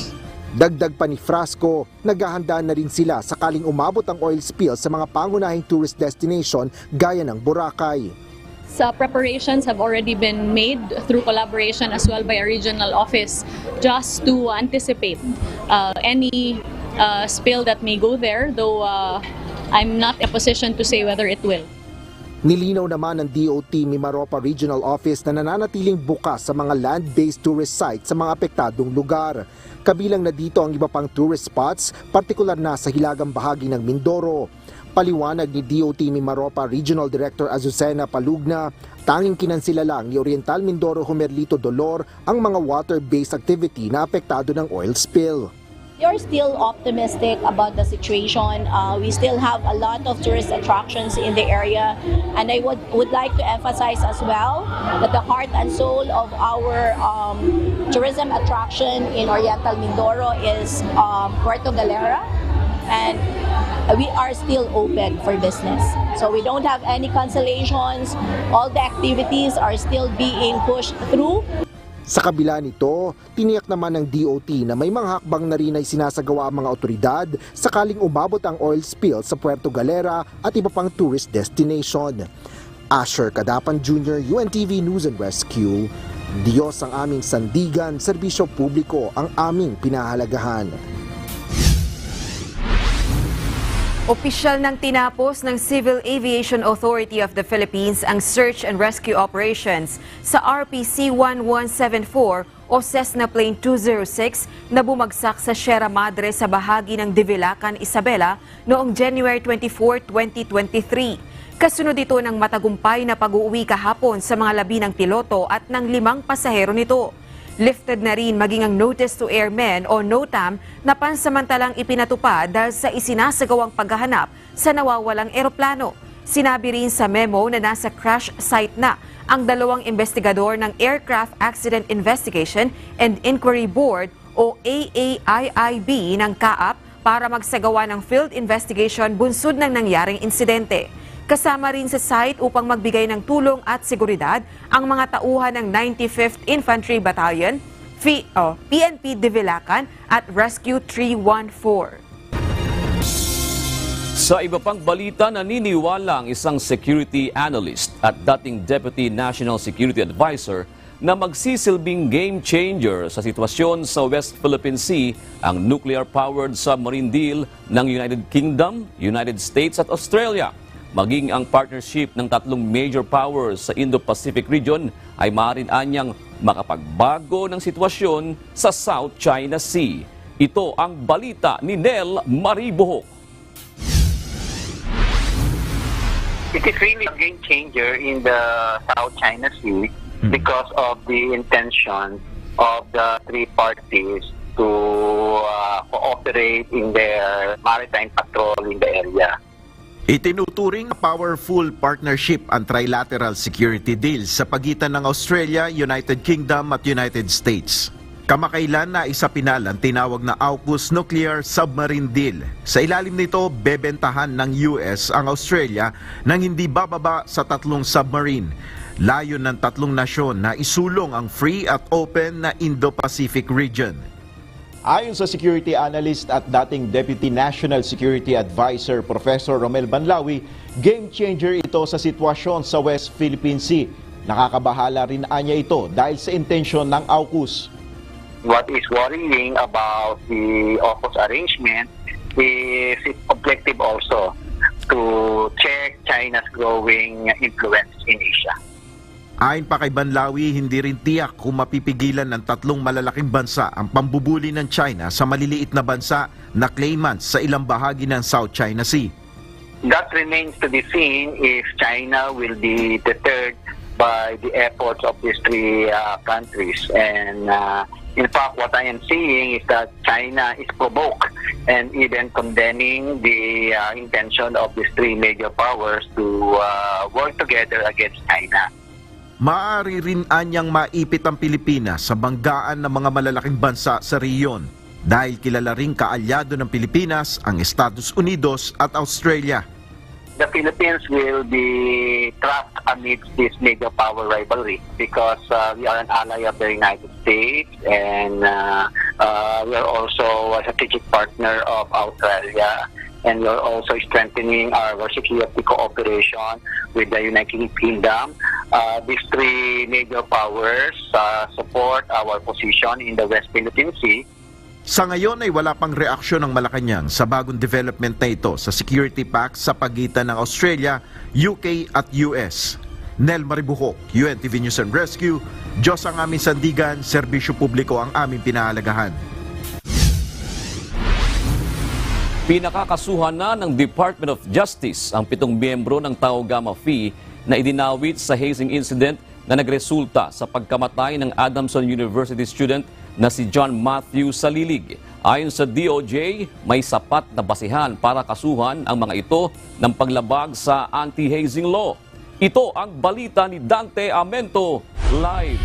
Dagdag pa ni Frasco, naghahanda na rin sila sakaling umabot ang oil spill sa mga pangunahing tourist destination gaya ng Boracay. Preparations have already been made through collaboration as well by our regional office just to anticipate any spill that may go there, though I'm not in a position to say whether it will. Nilinaw naman ng DOT Mimaropa Regional Office na nananatiling bukas sa mga land-based tourist sites sa mga apektadong lugar. Kabilang na dito ang iba pang tourist spots, partikular na sa hilagang bahagi ng Mindoro. Paliwanag ni DOT Mimaropa Regional Director Azucena Palugna, tanging kinansila lang ni Oriental Mindoro Humerlito Dolor ang mga water-based activity na apektado ng oil spill. You're still optimistic about the situation. We still have a lot of tourist attractions in the area, and I would like to emphasize as well that the heart and soul of our tourism attraction in Oriental Mindoro is Puerto Galera, and we are still open for business. So we don't have any cancellations. All the activities are still being pushed through. Sa kabila nito, tiniyak naman ng DOT na may mga hakbang na rin ay sinasagawa ang mga otoridad sakaling umabot ang oil spill sa Puerto Galera at iba pang tourist destination. Asher Cadapan Jr., UNTV News and Rescue. Diyos ang aming sandigan, serbisyo publiko ang aming pinahalagahan. Opisyal nang tinapos ng Civil Aviation Authority of the Philippines ang search and rescue operations sa RPC-1174 o Cessna Plane 206 na bumagsak sa Sierra Madre sa bahagi ng Divilacan, Isabela noong January 24, 2023. Kasunod ito ng matagumpay na pag-uwi kahapon sa mga labi ng piloto at ng 5 pasahero nito. Lifted na rin maging ang Notice to Airmen o NOTAM na pansamantalang ipinatupad dahil sa isinasagawang paghahanap sa nawawalang eroplano. Sinabi rin sa memo na nasa crash site na ang 2 investigador ng Aircraft Accident Investigation and Inquiry Board o AAIIB ng CAAP para magsagawa ng field investigation bunsod ng nangyaring insidente. Kasama rin sa site upang magbigay ng tulong at seguridad ang mga tauhan ng 95th Infantry Battalion, PNP Divilacan at Rescue 314. Sa iba pang balita, naniniwala ang isang security analyst at dating Deputy National Security Advisor na magsisilbing game changer sa sitwasyon sa West Philippine Sea ang nuclear-powered submarine deal ng United Kingdom, United States at Australia. Maging ang partnership ng 3 major powers sa Indo-Pacific region ay maaaring anyang makapagbago ng sitwasyon sa South China Sea. Ito ang balita ni Nel Maribohok. It is really a game changer in the South China Sea because of the intention of the 3 parties to cooperate in their maritime patrol in the area. Itinuturing powerful partnership ang trilateral security deal sa pagitan ng Australia, United Kingdom at United States. Kamakailan na isapinal ang tinawag na AUKUS Nuclear Submarine Deal. Sa ilalim nito, bebentahan ng US ang Australia nang hindi bababa sa 3 submarine. Layon ng 3 nasyon na isulong ang free at open na Indo-Pacific region. Ayon sa security analyst at dating Deputy National Security Advisor Professor Romel Banlawi, game changer ito sa sitwasyon sa West Philippine Sea. Nakakabahala rin anya ito dahil sa intensyon ng AUKUS. What is worrying about the AUKUS arrangement is its objective also to check China's growing influence in Asia. Ayon pa kay Banlawi, hindi rin tiyak kung mapipigilan ng 3 malalaking bansa ang pambubuli ng China sa maliliit na bansa na claimants sa ilang bahagi ng South China Sea. That remains to be seen if China will be deterred by the efforts of these 3 countries. And in fact, what I am seeing is that China is provoked and even condemning the intention of these 3 major powers to work together against China. Maaari rin anyang maipit ang Pilipinas sa banggaan ng mga malalaking bansa sa rehiyon dahil kilala ring kaalyado ng Pilipinas ang Estados Unidos at Australia. The Philippines will be trapped amidst this major power rivalry because we are an ally of the United States and we're also a strategic partner of Australia, and we're also strengthening our security cooperation with the United Kingdom. These three major powers support our position in the West Philippine Sea. Sa ngayon ay wala pang reaksyon ng Malacanang sa bagong development na ito sa Security Pact sa pagitan ng Australia, UK at US. Nel Maribuhok, UNTV News and Rescue. Diyos ang aming sandigan, serbisyo publiko ang aming pinahalagahan. Pinakakasuhan na ng Department of Justice ang 7 miyembro ng Tau Gamma Phi na idinawit sa hazing incident na nagresulta sa pagkamatay ng Adamson University student na si John Matthew Salilig. Ayon sa DOJ, may sapat na basihan para kasuhan ang mga ito ng paglabag sa anti-hazing law. Ito ang balita ni Dante Amento live.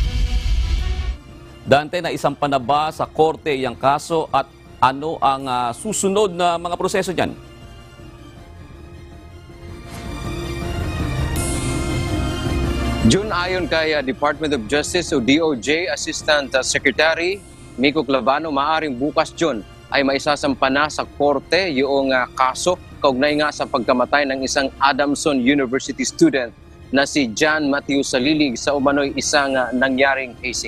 Dante, naisampa na ba sa korte ang kaso at ano ang susunod na mga proseso dyan? June, ayon kay Department of Justice o DOJ Assistant Secretary Miko Clavano, maaring bukas June ay maisasampa na sa korte yung kaso kaugnay nga sa pagkamatay ng isang Adamson University student na si John Matthew Salilig sa umano'y isang nangyaring hazing.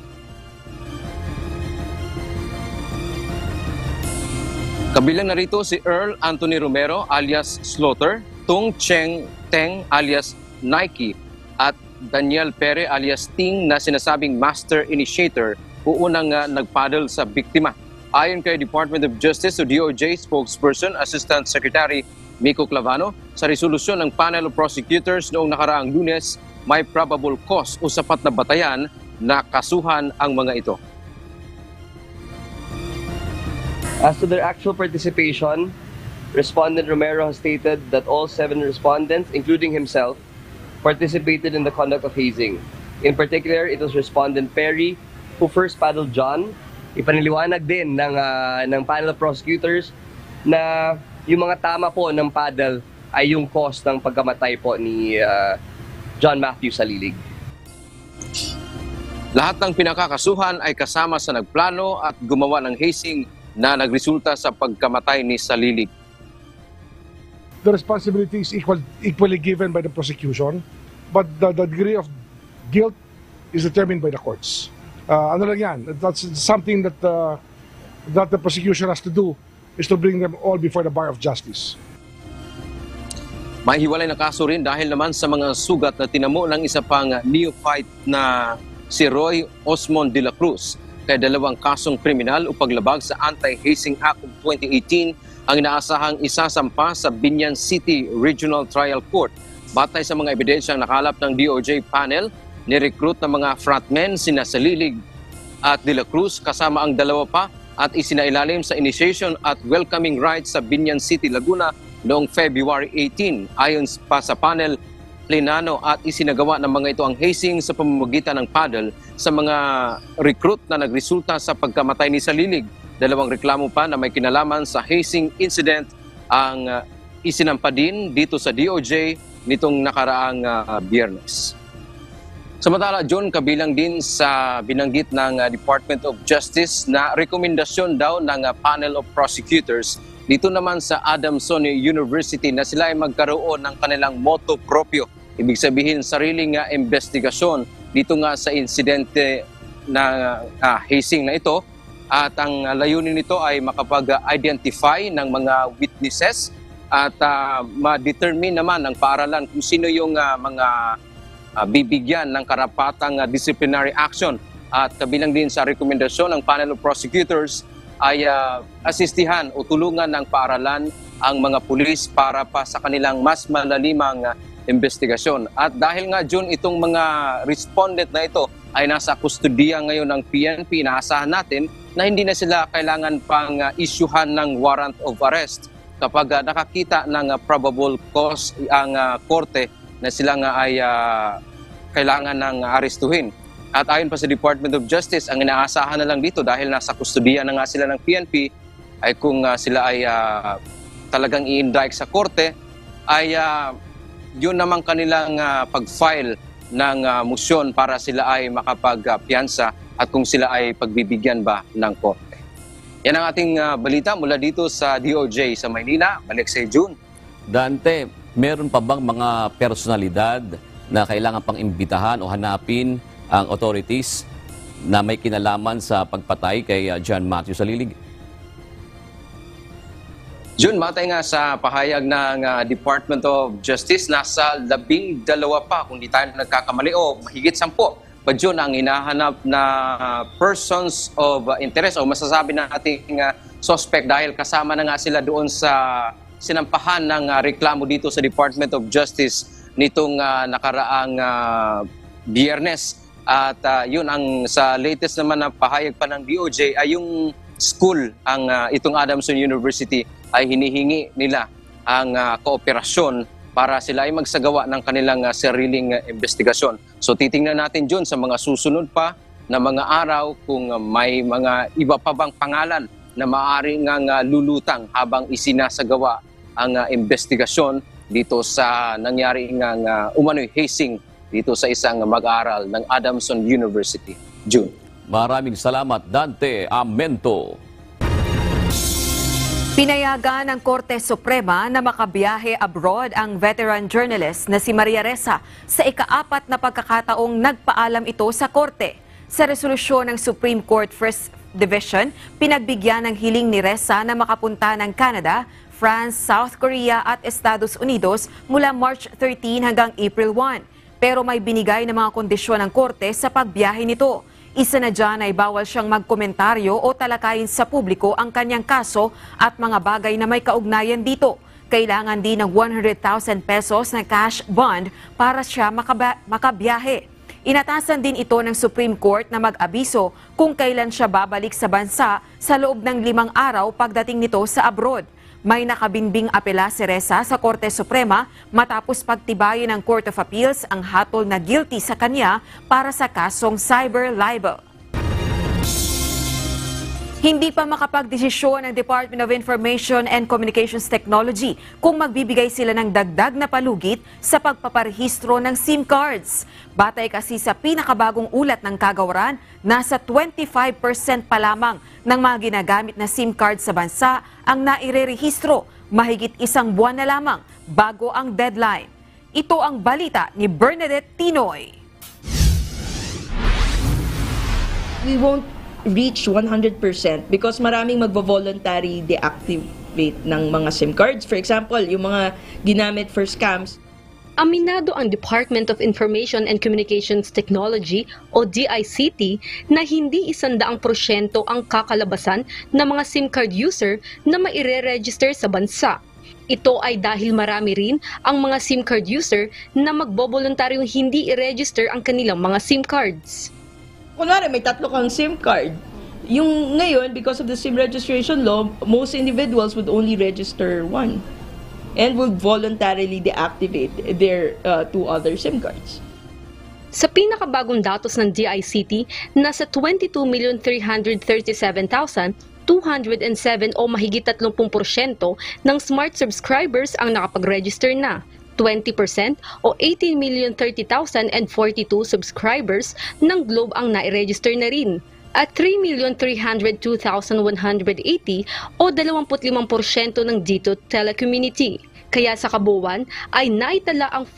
Kabilang narito si Earl Anthony Romero alias Slaughter, Tung Cheng Teng alias Nike at Daniel Pere alias Ting na sinasabing master initiator o unang nagpaddle sa biktima. Ayon kay Department of Justice o DOJ spokesperson Assistant Secretary Miko Clavano, sa resolusyon ng panel of prosecutors noong nakaraang Lunes, may probable cause o sapat na batayan na kasuhan ang mga ito. As to their actual participation, Respondent Romero has stated that all 7 respondents, including himself, participated in the conduct of hazing. In particular, it was Respondent Perry who first paddled John. Ipaniliwanag din ng panel of prosecutors na yung mga tama po ng paddle ay yung cause ng pagkamatay po ni John Matthew Salilig. Lahat ng pinakakasuhan ay kasama sa nagplano at gumawa ng hazing na nagresulta sa pagkamatay ni Salilig. The responsibility is equally given by the prosecution, but the degree of guilt is determined by the courts. Ano lang yan, that's something that the prosecution has to do, is to bring them all before the bar of justice. May hiwalay na kaso rin dahil naman sa mga sugat na tinamo ng isa pang neophyte na si Roy Osmond de la Cruz. Kaya 2 kasong kriminal o paglabag sa Anti-Hazing Act of 2018 ang inaasahang isasampa sa Binyan City Regional Trial Court. Batay sa mga ebidensyang nakalap ng DOJ panel, ni-recruit ng mga frontmen sina Salilig at De La Cruz kasama ang 2 pa at isinailalim sa initiation at welcoming rites sa Binyan City, Laguna noong February 18. Ayon pa sa panel, plinano at isinagawa ng mga ito ang hazing sa pamamagitan ng paddle sa mga recruit na nagresulta sa pagkamatay ni Salilig. 2 reklamo pa na may kinalaman sa hazing incident ang isinampa din dito sa DOJ nitong nakaraang Biyernes. Samantala, John, kabilang din sa binanggit ng Department of Justice na rekomendasyon daw ng panel of prosecutors dito naman sa Adamson University na sila ay magkaroon ng kanilang motto proprio. Ibig sabihin, sariling investigasyon dito nga sa insidente na hazing na ito. At ang layunin nito ay makapag-identify ng mga witnesses at ma-determine naman ng paaralan kung sino yung mga bibigyan ng karapatang disciplinary action. At kabilang din sa rekomendasyon ng panel of prosecutors ay asistihan o tulungan ng paaralan ang mga pulis para pa sa kanilang mas malalimang investigasyon. At dahil nga, June, itong mga respondent na ito ay nasa kustudiya ngayon ng PNP, inaasahan natin na hindi na sila kailangan pang isyuhan ng warrant of arrest kapag nakakita ng probable cause ang korte na sila nga ay kailangan ng arestuhin. At ayon pa sa Department of Justice, ang inaasahan na lang dito dahil nasa kustudiya na nga sila ng PNP ay kung sila ay talagang i-indict sa korte ay yun namang kanilang pag-file ng motion para sila ay makapagpiyansa at kung sila ay pagbibigyan ba ng korte. Yan ang ating balita mula dito sa DOJ sa Maynila. Balik sa June. Dante, meron pa bang mga personalidad na kailangan pang imbitahan o hanapin ang authorities na may kinalaman sa pagpatay kay John Matthew Salilig? June, matay nga sa pahayag ng Department of Justice, nasa 12 pa kung di tayo nagkakamali o mahigit 10 pa June ang hinahanap na persons of interest o masasabi nating suspect dahil kasama na nga sila doon sa sinampahan ng reklamo dito sa Department of Justice nitong nakaraang Biyernes. At yun ang sa latest naman na pahayag pa ng DOJ ay yung school, ang itong Adamson University ay hinihingi nila ang kooperasyon para sila ay magsagawa ng kanilang sariling investigasyon. So titingnan natin dyan sa mga susunod pa na mga araw kung may mga iba pa bang pangalan na maaaring lulutang habang isinasagawa ang investigasyon dito sa nangyari ng umano'y hazing dito sa isang mag-aaral ng Adamson University. June. Maraming salamat, Dante Amento. Pinayagan ng Korte Suprema na makabiyahe abroad ang veteran journalist na si Maria Ressa sa ika-4 na pagkakataong nagpaalam ito sa Korte. Sa resolusyon ng Supreme Court First Division, pinagbigyan ng hiling ni Ressa na makapunta ng Canada, France, South Korea at Estados Unidos mula March 13 hanggang April 1. Pero may binigay na mga kondisyon ng Korte sa pagbiyahe nito. Isa na dyan ay bawal siyang magkomentaryo o talakayin sa publiko ang kanyang kaso at mga bagay na may kaugnayan dito. Kailangan din ng 100,000 pesos na cash bond para siya makabiyahe. Inatasan din ito ng Supreme Court na mag-abiso kung kailan siya babalik sa bansa sa loob ng 5 araw pagdating nito sa abroad. May nakabinbing apela si Ressa sa Korte Suprema matapos pagtibayin ng Court of Appeals ang hatol na guilty sa kanya para sa kasong cyber libel. Hindi pa makapagdesisyon ang Department of Information and Communications Technology kung magbibigay sila ng dagdag na palugit sa pagpaparehistro ng SIM cards. Batay kasi sa pinakabagong ulat ng kagawaran, nasa 25% pa lamang ng mga ginagamit na SIM card sa bansa ang nairerehistro, mahigit 1 buwan na lamang bago ang deadline. Ito ang balita ni Bernadette Tinoy. We won't reach 100% because maraming magvo-voluntary deactivate ng mga SIM cards. For example, yung mga ginamit for scams. Aminado ang Department of Information and Communications Technology o DICT na hindi 100% ang kakalabasan ng mga SIM card user na maire-register sa bansa. Ito ay dahil marami rin ang mga SIM card user na magboboluntaryong hindi i-register ang kanilang mga SIM cards. Kunwari, may 3 kang SIM card. Yung ngayon, because of the SIM registration law, most individuals would only register 1 and would voluntarily deactivate their 2 other SIM cards. Sa pinakabagong datos ng DICT, nasa 22,337,207 o mahigit 30% ng smart subscribers ang nakapag-register na. 20% o 18,030,042 subscribers ng Globe ang nai-register na rin at 3,302,180 o 25% ng Dito Telecommunity. Kaya sa kabuuan ay naitala ang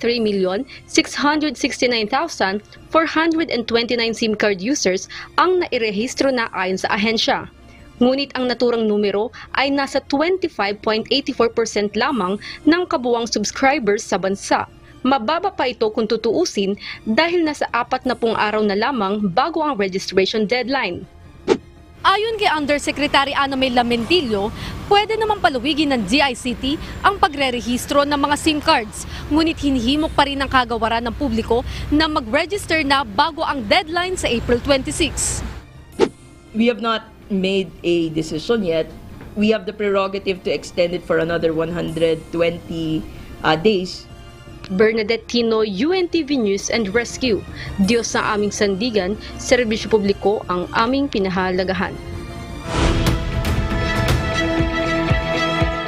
43,669,429 SIM card users ang nairehistro na ayon sa ahensya. Ngunit ang naturang numero ay nasa 25.84% lamang ng kabuuang subscribers sa bansa. Mababa pa ito kung tutuusin dahil nasa 40 araw na lamang bago ang registration deadline. Ayon kay Undersecretary Anamel Lamentillo, pwede namang paluwigin ng DICT ang pagrerehistro ng mga SIM cards, ngunit hinihimok pa rin ang kagawaran ng publiko na mag-register na bago ang deadline sa April 26. We have not made a decision yet. We have the prerogative to extend it for another 120 days. Bernadette Tino, UNTV News and Rescue. Diyos sa aming sandigan, serbisyo publiko ang aming pinahalagahan.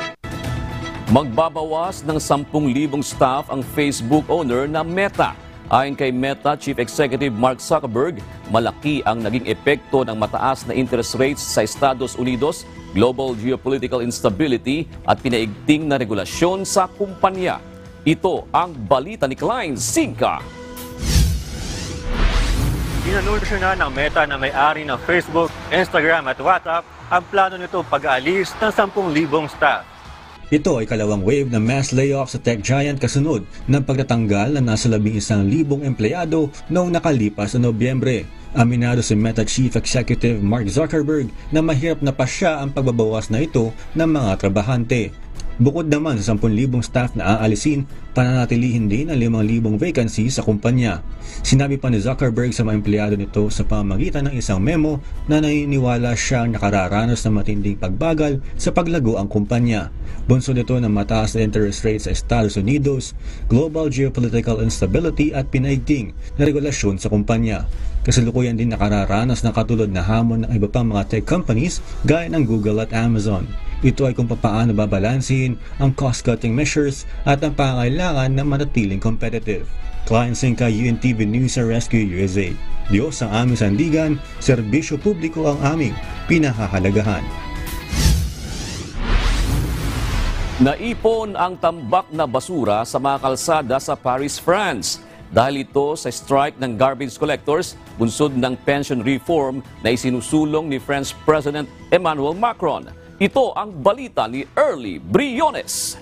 Magbabawas ng 10,000 staff ang Facebook owner na Meta Ayon kay Meta Chief Executive Mark Zuckerberg, malaki ang naging epekto ng mataas na interest rates sa Estados Unidos, global geopolitical instability at pinaigting na regulasyon sa kumpanya. Ito ang balita ni Klein Sinca. Inanunsyo na ng Meta na may-ari ng Facebook, Instagram at WhatsApp ang plano nito pag-aalis ng 10,000 staff. Ito ay kalawang wave ng mass layoff sa tech giant kasunod ng pagtatanggal na nasa 11,000 empleyado noong nakalipas na Nobyembre. Aminado si Meta Chief Executive Mark Zuckerberg na mahirap na pa siya ang pagbabawas na ito ng mga trabahante. Bukod naman sa 10,000 staff na aalisin, pananatilihin din ang 5,000 vacancy sa kumpanya. Sinabi pa ni Zuckerberg sa mga empleyado nito sa pamamagitan ng isang memo na naniniwala siyang nakararanas ng matinding pagbagal sa paglago ang kumpanya. Bunsod ito ng mataas na interest rates sa Estados Unidos, global geopolitical instability at pinaigting na regulasyon sa kumpanya. Kasalukuyan din nakararanas ng katulad na hamon ng iba pang mga tech companies gaya ng Google at Amazon. Ito ay kung paano babalansin ang cost-cutting measures at ang pangailangan na manatiling competitive. Klein Sinca, UNTV News and Rescue USA. Diyos ang aming sandigan, serbisyo publiko ang aming pinahahalagahan. Naipon ang tambak na basura sa mga kalsada sa Paris, France. Dahil ito sa strike ng garbage collectors, bunsod ng pension reform na isinusulong ni French President Emmanuel Macron. Ito ang balita ni Early Briones.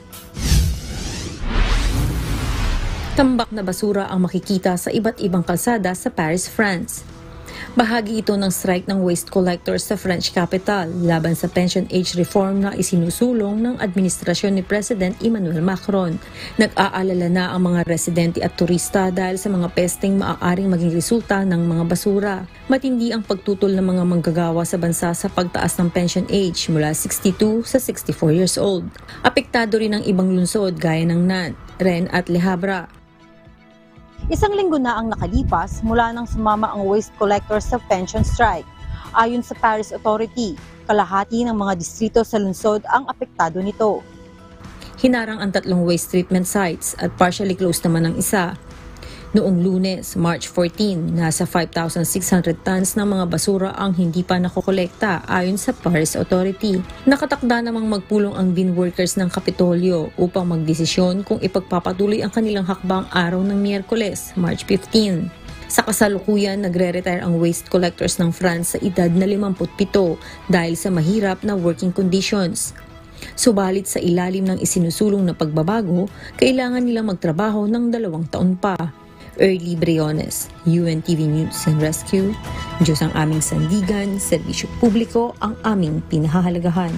Tambak na basura ang makikita sa iba't ibang kalsada sa Paris, France. Bahagi ito ng strike ng waste collectors sa French capital laban sa pension age reform na isinusulong ng administrasyon ni President Emmanuel Macron. Nag-aalala na ang mga residente at turista dahil sa mga pesteng maaaring maging resulta ng mga basura. Matindi ang pagtutol ng mga manggagawa sa bansa sa pagtaas ng pension age mula 62 sa 64 years old. Apektado rin ang ibang lungsod gaya ng Nantes, Rennes at Le Havre. Isang linggo na ang nakalipas mula nang sumama ang waste collectors sa pension strike. Ayon sa Paris Authority, kalahati ng mga distrito sa lungsod ang apektado nito. Hinarang ang 3 waste treatment sites at partially closed naman ang isa. Noong Lunes, March 14, nasa 5,600 tons ng mga basura ang hindi pa nakokolekta ayon sa Paris Authority. Nakatakda namang magpulong ang bin workers ng Kapitolyo upang magdesisyon kung ipagpapatuloy ang kanilang hakbang araw ng Miyerkules, March 15. Sa kasalukuyan, nagre-retire ang waste collectors ng France sa edad na 57 dahil sa mahirap na working conditions. Subalit sa ilalim ng isinusulong na pagbabago, kailangan nilang magtrabaho ng 2 taon pa. Early Briones, UNTV News and Rescue. Diyos ang aming sandigan, serbisyo publiko ang aming pinahahalagahan.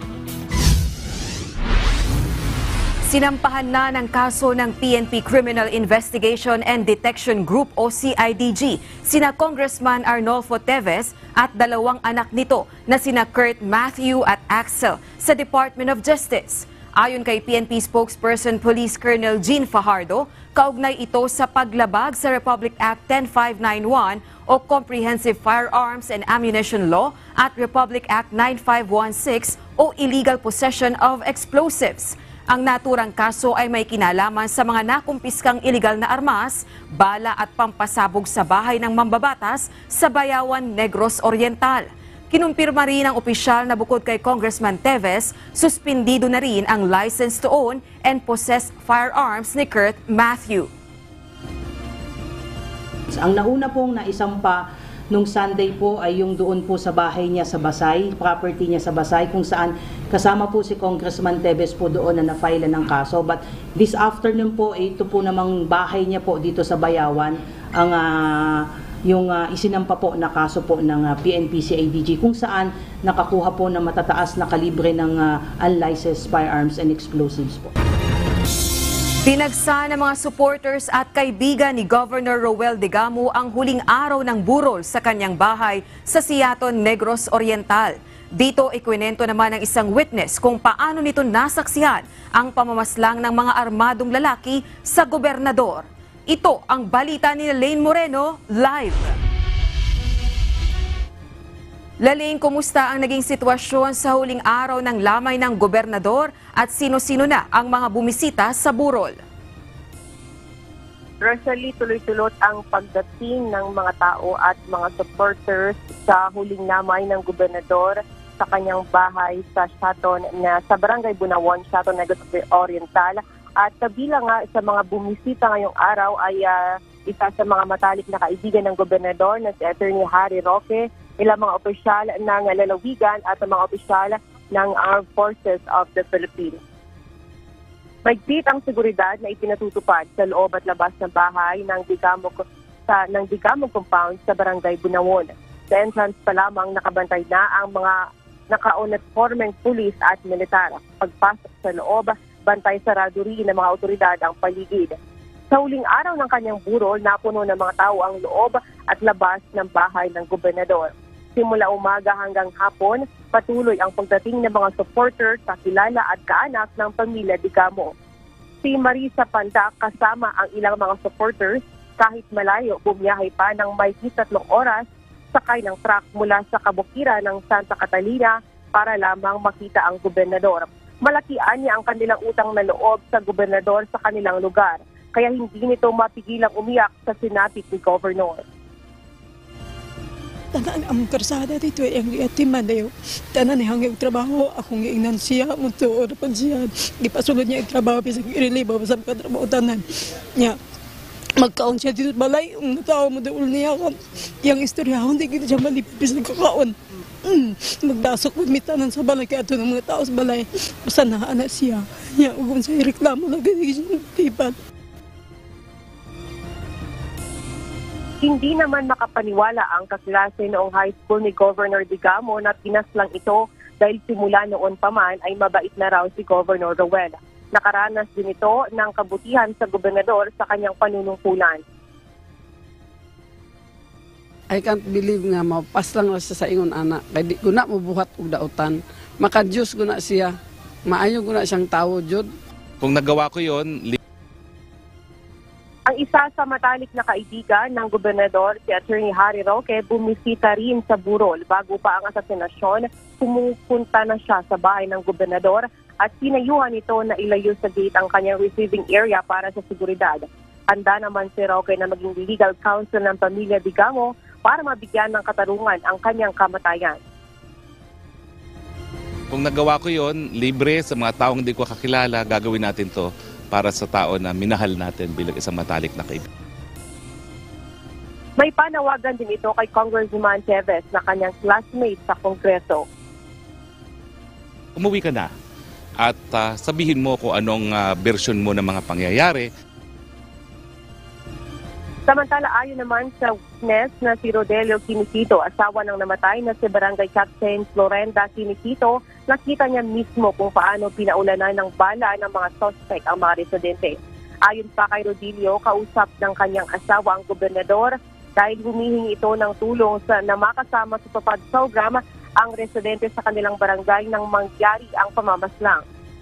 Sinampahan na ng kaso ng PNP Criminal Investigation and Detection Group o CIDG sina Congressman Arnolfo Teves at 2 anak nito na sina Kurt Matthew at Axel sa Department of Justice. Ayon kay PNP spokesperson Police Colonel Jean Fajardo, kaugnay ito sa paglabag sa Republic Act 10591 o Comprehensive Firearms and Ammunition Law at Republic Act 9516 o Illegal Possession of Explosives. Ang naturang kaso ay may kinalaman sa mga nakumpiskang iligal na armas, bala at pampasabog sa bahay ng mambabatas sa Bayawan, Negros Oriental. Kinumpirma rin ng opisyal na bukod kay Congressman Teves, suspindido na rin ang license to own and possess firearms ni Kurt Matthew. Ang nauna pong naisampa nung Sunday po ay yung doon po sa bahay niya sa Basay, property niya sa Basay, kung saan kasama po si Congressman Teves po doon na na-file ng kaso. But this afternoon po, ito po namang bahay niya po dito sa Bayawan, ang yung isinampa po na kaso po ng PNP CIDG kung saan nakakuha po ng matataas na kalibre ng unlicensed firearms and explosives po. Pinagsa ng mga supporters at kaibigan ni Governor Roel Degamo ang huling araw ng burol sa kanyang bahay sa Siaton, Negros Oriental. Dito ikwinento naman ng isang witness kung paano nito nasaksihan ang pamamaslang ng mga armadong lalaki sa gobernador. Ito ang balita ni Lane Moreno, live. Laling, kumusta ang naging sitwasyon sa huling araw ng lamay ng gobernador at sino-sino na ang mga bumisita sa burol? Rosalie, tuloy-tulot ang pagdating ng mga tao at mga supporters sa huling lamay ng gobernador sa kanyang bahay sa Shaton na sa Barangay Bunawan, Shaton, Negros Oriental. At kabilang nga sa mga bumisita ngayong araw ay isa sa mga matalik na kaibigan ng gobernador na si Attorney Harry Roque, ilang mga opisyal ng lalawigan at mga opisyal ng Armed Forces of the Philippines. Mahigpit ang seguridad na ipinatutupad sa loob at labas ng bahay ng Digamog Compound sa Barangay Bunawan. Sa entrance pa lamang nakabantay na ang mga naka-uniformeng pulis at militar. Pagpasok sa loob, bantay sarado rin ng mga otoridad ang paligid. Sa huling araw ng kanyang burol, napuno ng mga tao ang loob at labas ng bahay ng gobernador. Simula umaga hanggang hapon, patuloy ang pagdating ng mga supporter, kakilala at kaanak ng pamilya Digamo. Si Marisa Pandak kasama ang ilang mga supporters kahit malayo bumiyahe pa ng may 3 oras sakay ng truck mula sa kabukiran ng Santa Catalina para lamang makita ang gobernador. Malakian niya ang kanilang utang na loob sa gobernador sa kanilang lugar, kaya hindi nito mapigilang umiyak sa sinapit ni Governor. Tanan ang karsada dito ay ang iatiman na yun. Tanan ay hanggang trabaho, akong iinan siya, mutuon pa siya. Ipasulod niya ang trabaho, pisang irilibaw, sa katrabaho tanan. Niya, magkaon siya dito balay, ang tao mo doon niya kan. Yang istorya, hindi kita siya malipis ng kakaon. Magdasok, magmitanan sa balay, kaya ito ng mga tao sa balay. Basta naana siya. Niya, kung siya reklamo na ganyan siya tipan. Hindi naman makapaniwala ang kaklase noong high school ni Governor Digamo na pinaslang ito dahil simula noon pa man ay mabait na raw si Governor Roel. Nakaranas din ito ng kabutihan sa gobernador sa kanyang panunungkulan. I can't believe nga mapaslang na siya sa ingon anak. Kaya di ko na mabuhat og dautan. Maka-Diyos ko na siya. Maayo ko na siyang tao, Jud. Kung nagawa ko yon. Ang isa sa matalik na kaibigan ng gobernador, si Attorney Harry Roque, bumisita rin sa burol. Bago pa ang asasinasyon, pumupunta na siya sa bahay ng gobernador at pinayuhan ito na ilayo sa gate ang kanyang receiving area para sa seguridad. Handa naman si Roque na maging legal counsel ng pamilya Digamo para mabigyan ng katarungan ang kanyang kamatayan. Kung nagawa ko yon, libre sa mga taong hindi ko kakilala, gagawin natin to para sa tao na minahal natin bilang isang matalik na kaibigan. May panawagan din ito kay Congressman Teves na kanyang classmate sa Kongreso. Umuwi ka na at sabihin mo kung anong version mo ng mga pangyayari. Samantala, ayon naman sa witness na si Rodelio Quiniquito, asawa ng namatay na si Barangay Captain Florenda Quiniquito, nakita niya mismo kung paano pinaulanan ng bala ng mga suspect ang mga residente. Ayon pa kay Rodelio, kausap ng kanyang asawa ang gobernador dahil humihingi ito ng tulong na makasama sa tupad program ang residente sa kanilang barangay nang mangyari ang pamamaslang.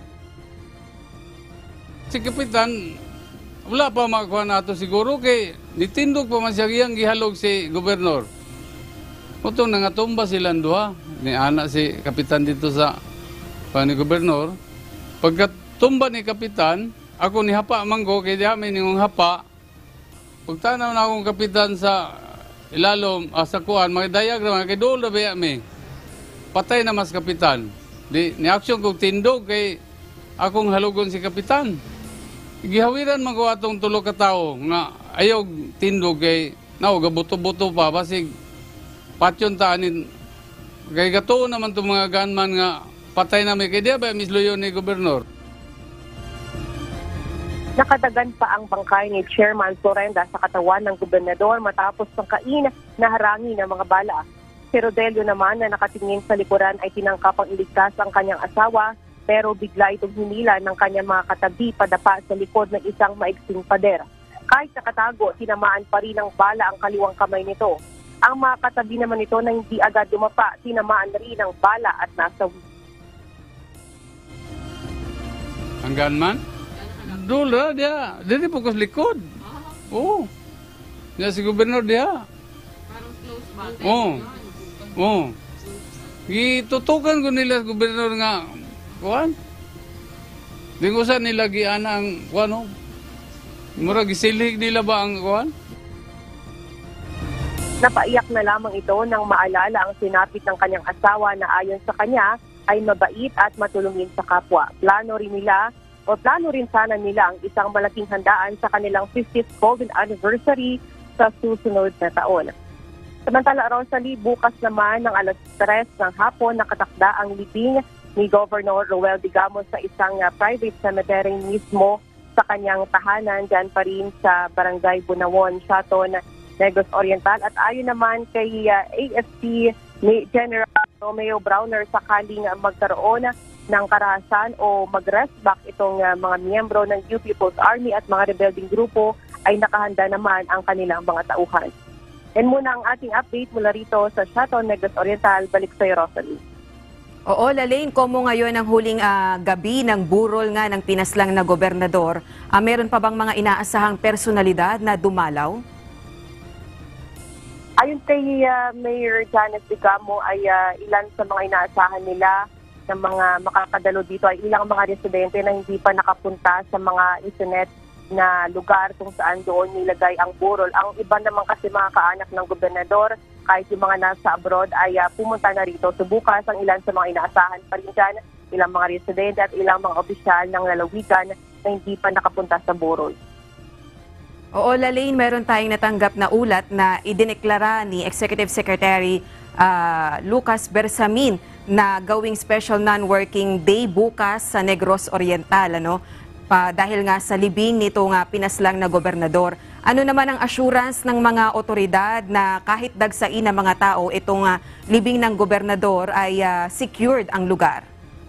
Si Kapitan, wala pa makakuha na ito siguro kay nitindog pa man siya iyang gihalog si gobernador. Utong nangatumba silang duha, ni anak si Kapitan dito sa ni gobernador. Pagkatumba ni Kapitan, ako ni hapa manggo kay di amin yung hapa. Pagtanaw na akong Kapitan sa ilalom, sa kuan, mga diagram, kay doon na ba mi. Patay na mas Kapitan. Ni aksyon kong tindog kay akong halugon si Kapitan. Gihawiran man ko atong tulo ka tawo nga ayaw tindog kay gabuto-buto pa basig patyon taanin kay gato naman itong mga gunman nga patay na may kay diya ba misluyon ni gobernador. Nakadagan pa ang bangkay ni Chairman Florenda sa katawan ng gobernador matapos pangkain na harangi ng mga bala. Si Rodelio naman na nakatingin sa likuran ay tinangkapang iligtas ang kanyang asawa pero bigla itong hinila ng kanyang mga katabi padapa sa likod ng isang maiksing pader. Kahit nakatago, tinamaan pa rin ng bala ang kaliwang kamay nito. Ang mga katabi naman nito na hindi agad dumapa, tinamaan rin ng bala at nasawi. Ang gunman? Dula dia, dili fokus likod. Oh. Ya si gobernador dia. Parang close ba? Oh. Gitutukan ko nila gobernador nga kuan. Di ko sa nilagyan ang kuan Murag isilig nila ba ang kuhan? Napaiyak na lamang ito nang maalala ang sinapit ng kanyang asawa na ayon sa kanya ay mabait at matulungin sa kapwa. Plano rin sana nila ang isang malaking handaan sa kanilang 50th golden anniversary sa susunod na taon. Samantala, Rosalie, bukas naman ng alas 3 ng hapon nakatakda ang libing ni Governor Roel Digamo sa isang private cemetery mismo sa kanyang tahanan dyan pa rin sa Barangay Bunawon, Shaton, Negros Oriental. At ayon naman kay AFP General Romeo Browner, sakaling magkaroon ng karahasan o mag-rest back itong mga miyembro ng New People's Army at mga rebelding grupo, ay nakahanda naman ang kanilang mga tauhan. Yan muna ang ating update mula rito sa Shaton, Negros Oriental. Balik sa iyo, Rosalie. Oo, Lalaine, komo ngayon ang huling gabi ng burol nga ng pinaslang na gobernador. Meron pa bang mga inaasahang personalidad na dumalaw? Ayon kay Mayor Janice Digamo ay ilan sa mga inaasahan nila ng mga makakadalo dito ay ilang mga residente na hindi pa nakapunta sa mga isinet na lugar kung saan doon nilagay ang burol. Ang iba naman kasi mga kaanak ng gobernador, kahit yung mga nasa abroad ay pumunta na rito. So bukas ang ilan sa mga inaasahan pa rin dyan, ilang mga residente at ilang mga opisyal ng lalawigan na hindi pa nakapunta sa burol. Oo, Lalaine, meron tayong natanggap na ulat na idineklara ni Executive Secretary Lucas Bersamin na gawing special non-working day bukas sa Negros Oriental, dahil nga sa libing nitong pinaslang na gobernador. Ano naman ang assurance ng mga otoridad na kahit dagsain ng mga tao, itong libing ng gobernador ay secured ang lugar?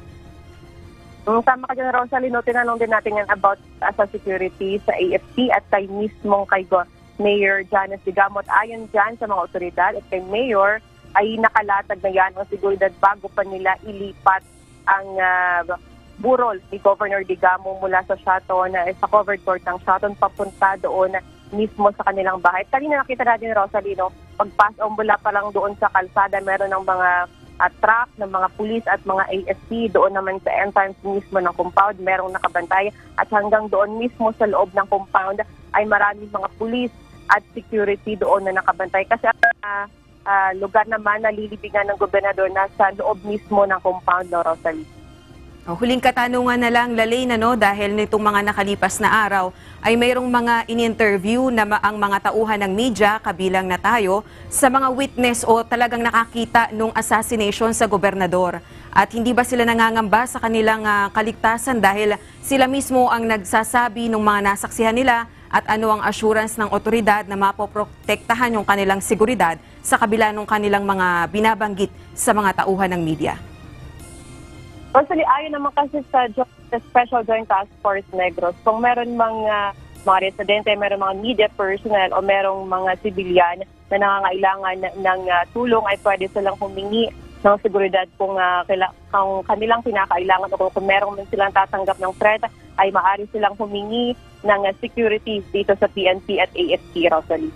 Tama ka dyan, Rosalie, tinanong din natin yan about sa security sa AFP at kay mismong kay Mayor Janice Digamo. At ayon dyan sa mga otoridad at kay Mayor ay nakalatag na yan ang seguridad bago pa nila ilipat ang burol ni Governor Digamo mula sa Shaton, sa covered court ng Shaton papunta doon mismo sa kanilang bahay. Kanina nakita natin, Rosalie, pagpas o mula pa lang doon sa kalsada, meron ng mga truck ng mga pulis at mga ASP doon naman sa entrance mismo ng compound, merong nakabantay at hanggang doon mismo sa loob ng compound ay maraming mga pulis at security doon na nakabantay kasi ang lugar naman na lilibingan ng gobernador nasa loob mismo ng compound, Rosalie. Huling katanungan na lang, Lalaine, dahil nitong mga nakalipas na araw ay mayroong mga in-interview na ang mga tauhan ng media, kabilang na tayo, sa mga witness o talagang nakakita nung assassination sa gobernador. At hindi ba sila nangangamba sa kanilang kaligtasan dahil sila mismo ang nagsasabi ng mga nasaksihan nila at ano ang assurance ng otoridad na mapoprotektahan yung kanilang seguridad sa kabila ng kanilang mga binabanggit sa mga tauhan ng media? Actually, ayon naman kasi sa Special Joint Task Force Negros, kung meron mga residente, meron mga media personnel o merong mga sibilyan na nangangailangan ng tulong, ay pwede silang humingi ng seguridad kung kanilang kinakailangan o kung meron man silang tatanggap ng threat, ay maaari silang humingi ng security dito sa PNP at AFP, Rosalie.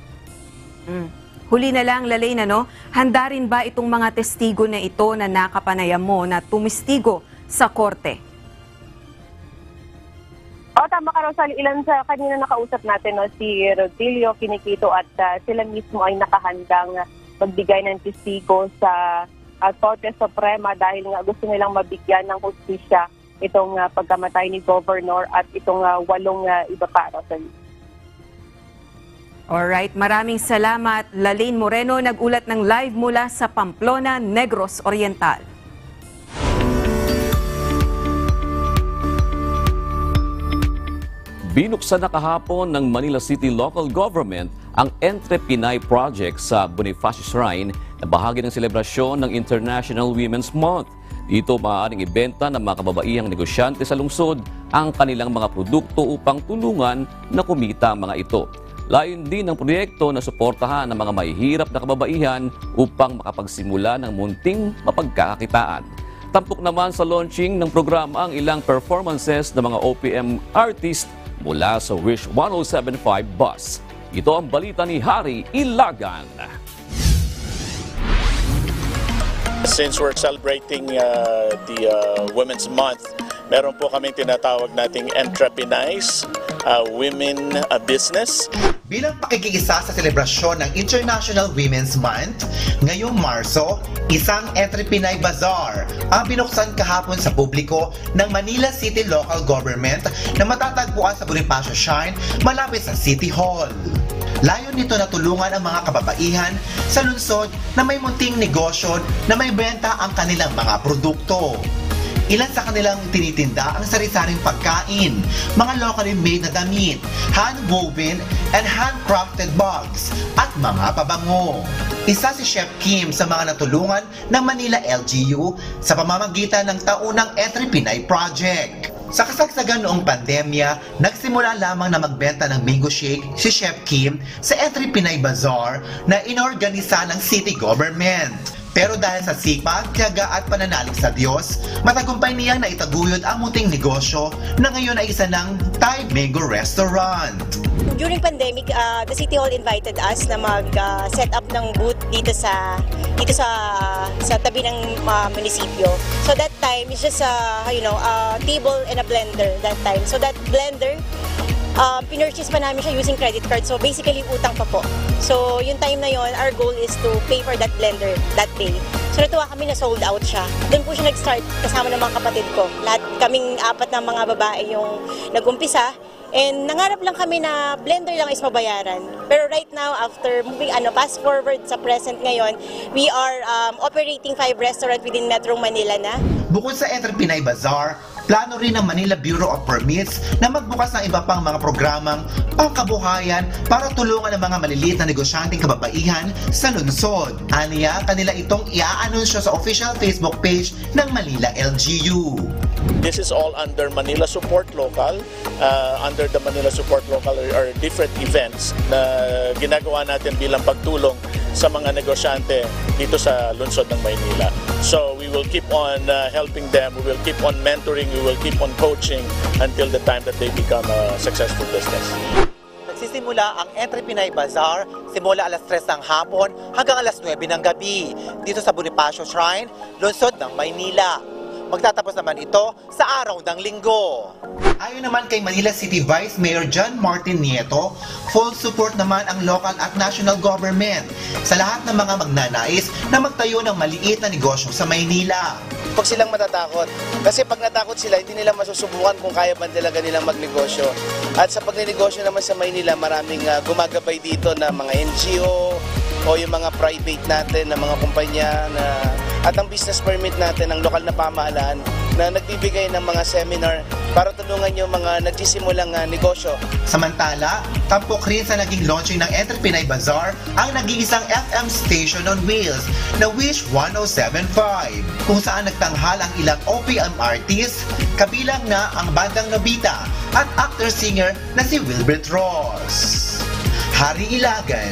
Huli na lang, Lalaine, handa rin ba itong mga testigo na ito na nakapanayam mo na tumistigo sa korte? Tama ka, Rosalie. Ilan sa kanina nakausap natin, si Rodilio Kinikito at sila mismo ay nakahandang magbigay ng testigo sa Korte Suprema dahil nga gusto nilang mabigyan ng hustisya itong pagkamatay ni Governor at itong 8 iba pa, Rosalie. Alright, maraming salamat. Lalaine Moreno, nag-ulat ng live mula sa Pamplona, Negros Oriental. Binuksan na kahapon ng Manila City Local Government ang Entre Pinay Project sa Bonifacio Shrine na bahagi ng selebrasyon ng International Women's Month. Dito maaaring ibenta ng mga kababaihang negosyante sa lungsod ang kanilang mga produkto upang tulungan na kumita ang mga ito. Layon din ng proyekto na suportahan ng mga mahihirap na kababaihan upang makapagsimula ng munting mapagkakakitaan. Tampok naman sa launching ng programa ang ilang performances ng mga OPM artist mula sa Wish 1075 bus. Ito ang balita ni Harry Ilagan. Since we're celebrating the Women's Month, meron po kaming tinatawag nating Entre Pinays women business. Bilang pakikiisa sa selebrasyon ng International Women's Month, ngayong Marso, isang Entre Pinay Bazaar ang binuksan kahapon sa publiko ng Manila City Local Government na matatagpuan sa Bonifacio Shrine malapit sa City Hall. Layon nito na tulungan ang mga kababaihan sa lungsod na may munting negosyo na may benta ang kanilang mga produkto. Ilan sa kanilang tinitinda ang sari-saring pagkain, mga locally made na damit, hand-woven and handcrafted bags, at mga pabango. Isa si Chef Kim sa mga natulungan ng Manila LGU sa pamamagitan ng taunang Entre Pinay Project. Sa kasagsagan noong pandemya, nagsimula lamang na magbenta ng mango shake si Chef Kim sa Entre Pinay Bazaar na inorganisa ng city government. Pero dahil sa sipag, tiyaga at pananalig sa Diyos, matagumpay niyang naitaguyod ang munting negosyo na ngayon ay isa ng Thai Mango Restaurant. During pandemic, the City Hall invited us na mag-set up ng booth dito sa tabi ng munisipyo. So that time, it's just a table and a blender that time. So that blender, pinurchase pa namin siya using credit card. So basically, utang pa po. So yung time na yon, our goal is to pay for that blender that day. So natuwa kami na sold out siya. Doon po siya nag-start kasama ng mga kapatid ko. Lahat kaming 4 na mga babae yung nag-umpisa. And nangarap lang kami na blender lang is mabayaran. Pero right now, after moving, fast forward sa present ngayon, we are operating 5 restaurants within Metro Manila na. Bukod sa Entre Pinay Bazaar, plano rin ng Manila Bureau of Permits na magbukas ng iba pang mga programang pangkabuhayan para tulungan ang mga maliliit na negosyanteng kababaihan sa lungsod. Aniya, kanila itong i-aanunsyo sa official Facebook page ng Manila LGU. This is all under Manila Support Local. Under the Manila Support Local are different events na ginagawa natin bilang pagtulong sa mga negosyante dito sa lungsod ng Maynila. So we will keep on helping them, we will keep on mentoring, we will keep on coaching until the time that they become a successful business. Nagsisimula ang Entre Pinay Bazaar simula alas 3 ng hapon hanggang alas 9 ng gabi dito sa Bonifacio Shrine, lungsod ng Maynila. Magtatapos naman ito sa araw ng Linggo. Ayon naman kay Manila City Vice Mayor John Martin Nieto, full support naman ang local at national government sa lahat ng mga magnanais na magtayo ng maliit na negosyo sa Maynila. Huwag silang matatakot. Kasi pag natakot sila, hindi nila masusubukan kung kaya ba talaga nilang magnegosyo. At sa pagnenegosyo naman sa Maynila, maraming gumagabay dito na mga NGO o yung mga private natin na mga kumpanya at ang business permit natin, ang lokal na pamahalaan na nagbibigay ng mga seminar para tulungan yung mga nagsisimulang negosyo. Samantala, tampok rin sa naging launching ng Entre Pinay Bazaar ang nag-iisang FM station on wheels na Wish 107.5 kung saan nagtanghal ang ilang OPM artists, kabilang na ang bandang Nobita at actor-singer na si Wilbert Ross. Hari Ilagan,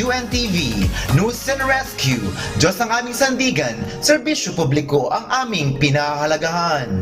UNTV, News and Rescue, Diyos ang aming sandigan, serbisyo publiko ang aming pinahahalagahan.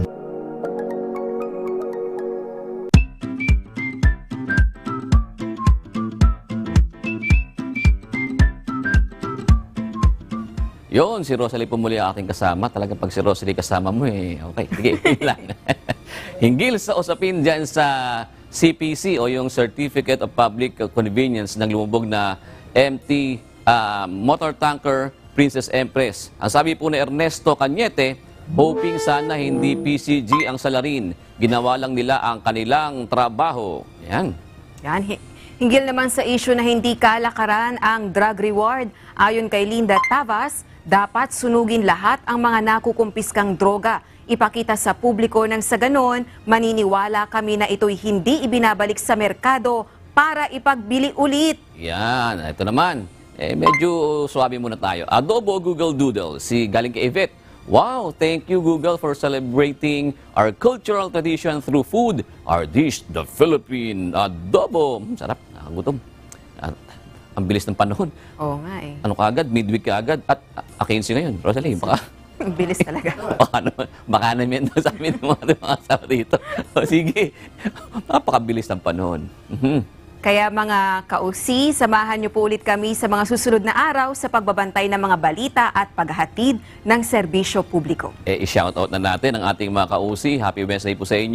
Yun, si Rosalie po muli ang aking kasama. Talagang pag si Rosalie kasama mo okay, sige, lang. Hinggil sa usapin dyan sa CPC o yung Certificate of Public Convenience ng lumubog na MT motor tanker Princess Empress. Ang sabi po ni Ernesto Cañete, hoping sana hindi PCG ang salarin. Ginawa lang nila ang kanilang trabaho. Yan. Hinggil naman sa issue na hindi kalakaran ang drug reward. Ayon kay Linda Tavas, dapat sunugin lahat ang mga nakukumpiskang droga. Ipakita sa publiko nang sa ganon, maniniwala kami na ito'y hindi ibinabalik sa merkado para ipagbili ulit. Yan, ito naman. Medyo suwabe muna tayo. Adobo Google Doodle, si galing kay Yvette. Wow, thank you Google for celebrating our cultural tradition through food. Our dish, the Philippine adobo. Sarap, nakagutom. Ang bilis ng panahon. Oo nga Ano kaagad, midweek kaagad. At 15 ngayon, Rosalie, baka... Bilis talaga. Baka namin sa amin ng mga asawa dito. Sige, napakabilis ng panahon. Kaya mga kausi, samahan niyo po ulit kami sa mga susunod na araw sa pagbabantay ng mga balita at paghahatid ng serbisyo publiko. I-shoutout na natin ang ating mga kausi. Happy Wednesday po sa inyo.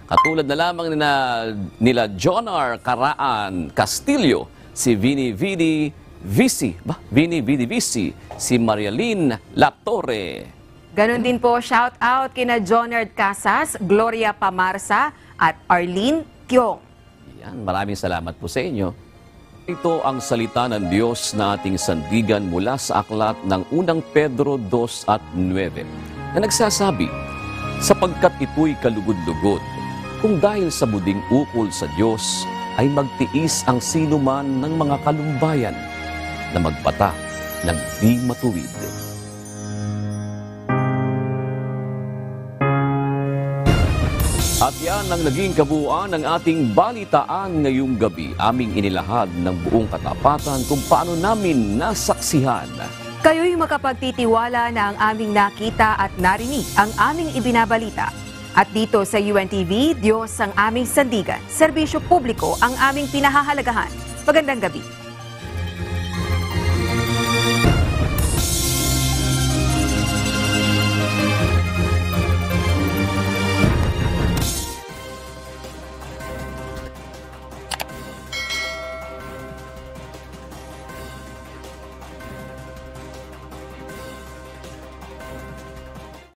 Katulad na lamang nila Jonar Caraan Castillo, si Vini Vici, si Marialyn Latorre. Ganon din po, shout out kina Jonard Casas, Gloria Pamarsa at Arlene Kyong. Yan, maraming salamat po sa inyo. Ito ang salita ng Diyos na ating sandigan mula sa aklat ng unang Pedro 2 at 9 na nagsasabi, sapagkat ito'y kalugod-lugod, kung dahil sa buding ukol sa Diyos ay magtiis ang sinuman ng mga kalumbayan na magbata ng di matuwid. At yan ang naging kabuuan ng ating balitaan ngayong gabi. Aming inilahad ng buong katapatan kung paano namin nasaksihan. Kayo'y makapagtitiwala na ang aming nakita at narinig ang aming ibinabalita. At dito sa UNTV, Diyos ang aming sandigan, serbisyo publiko ang aming pinahahalagahan. Magandang gabi.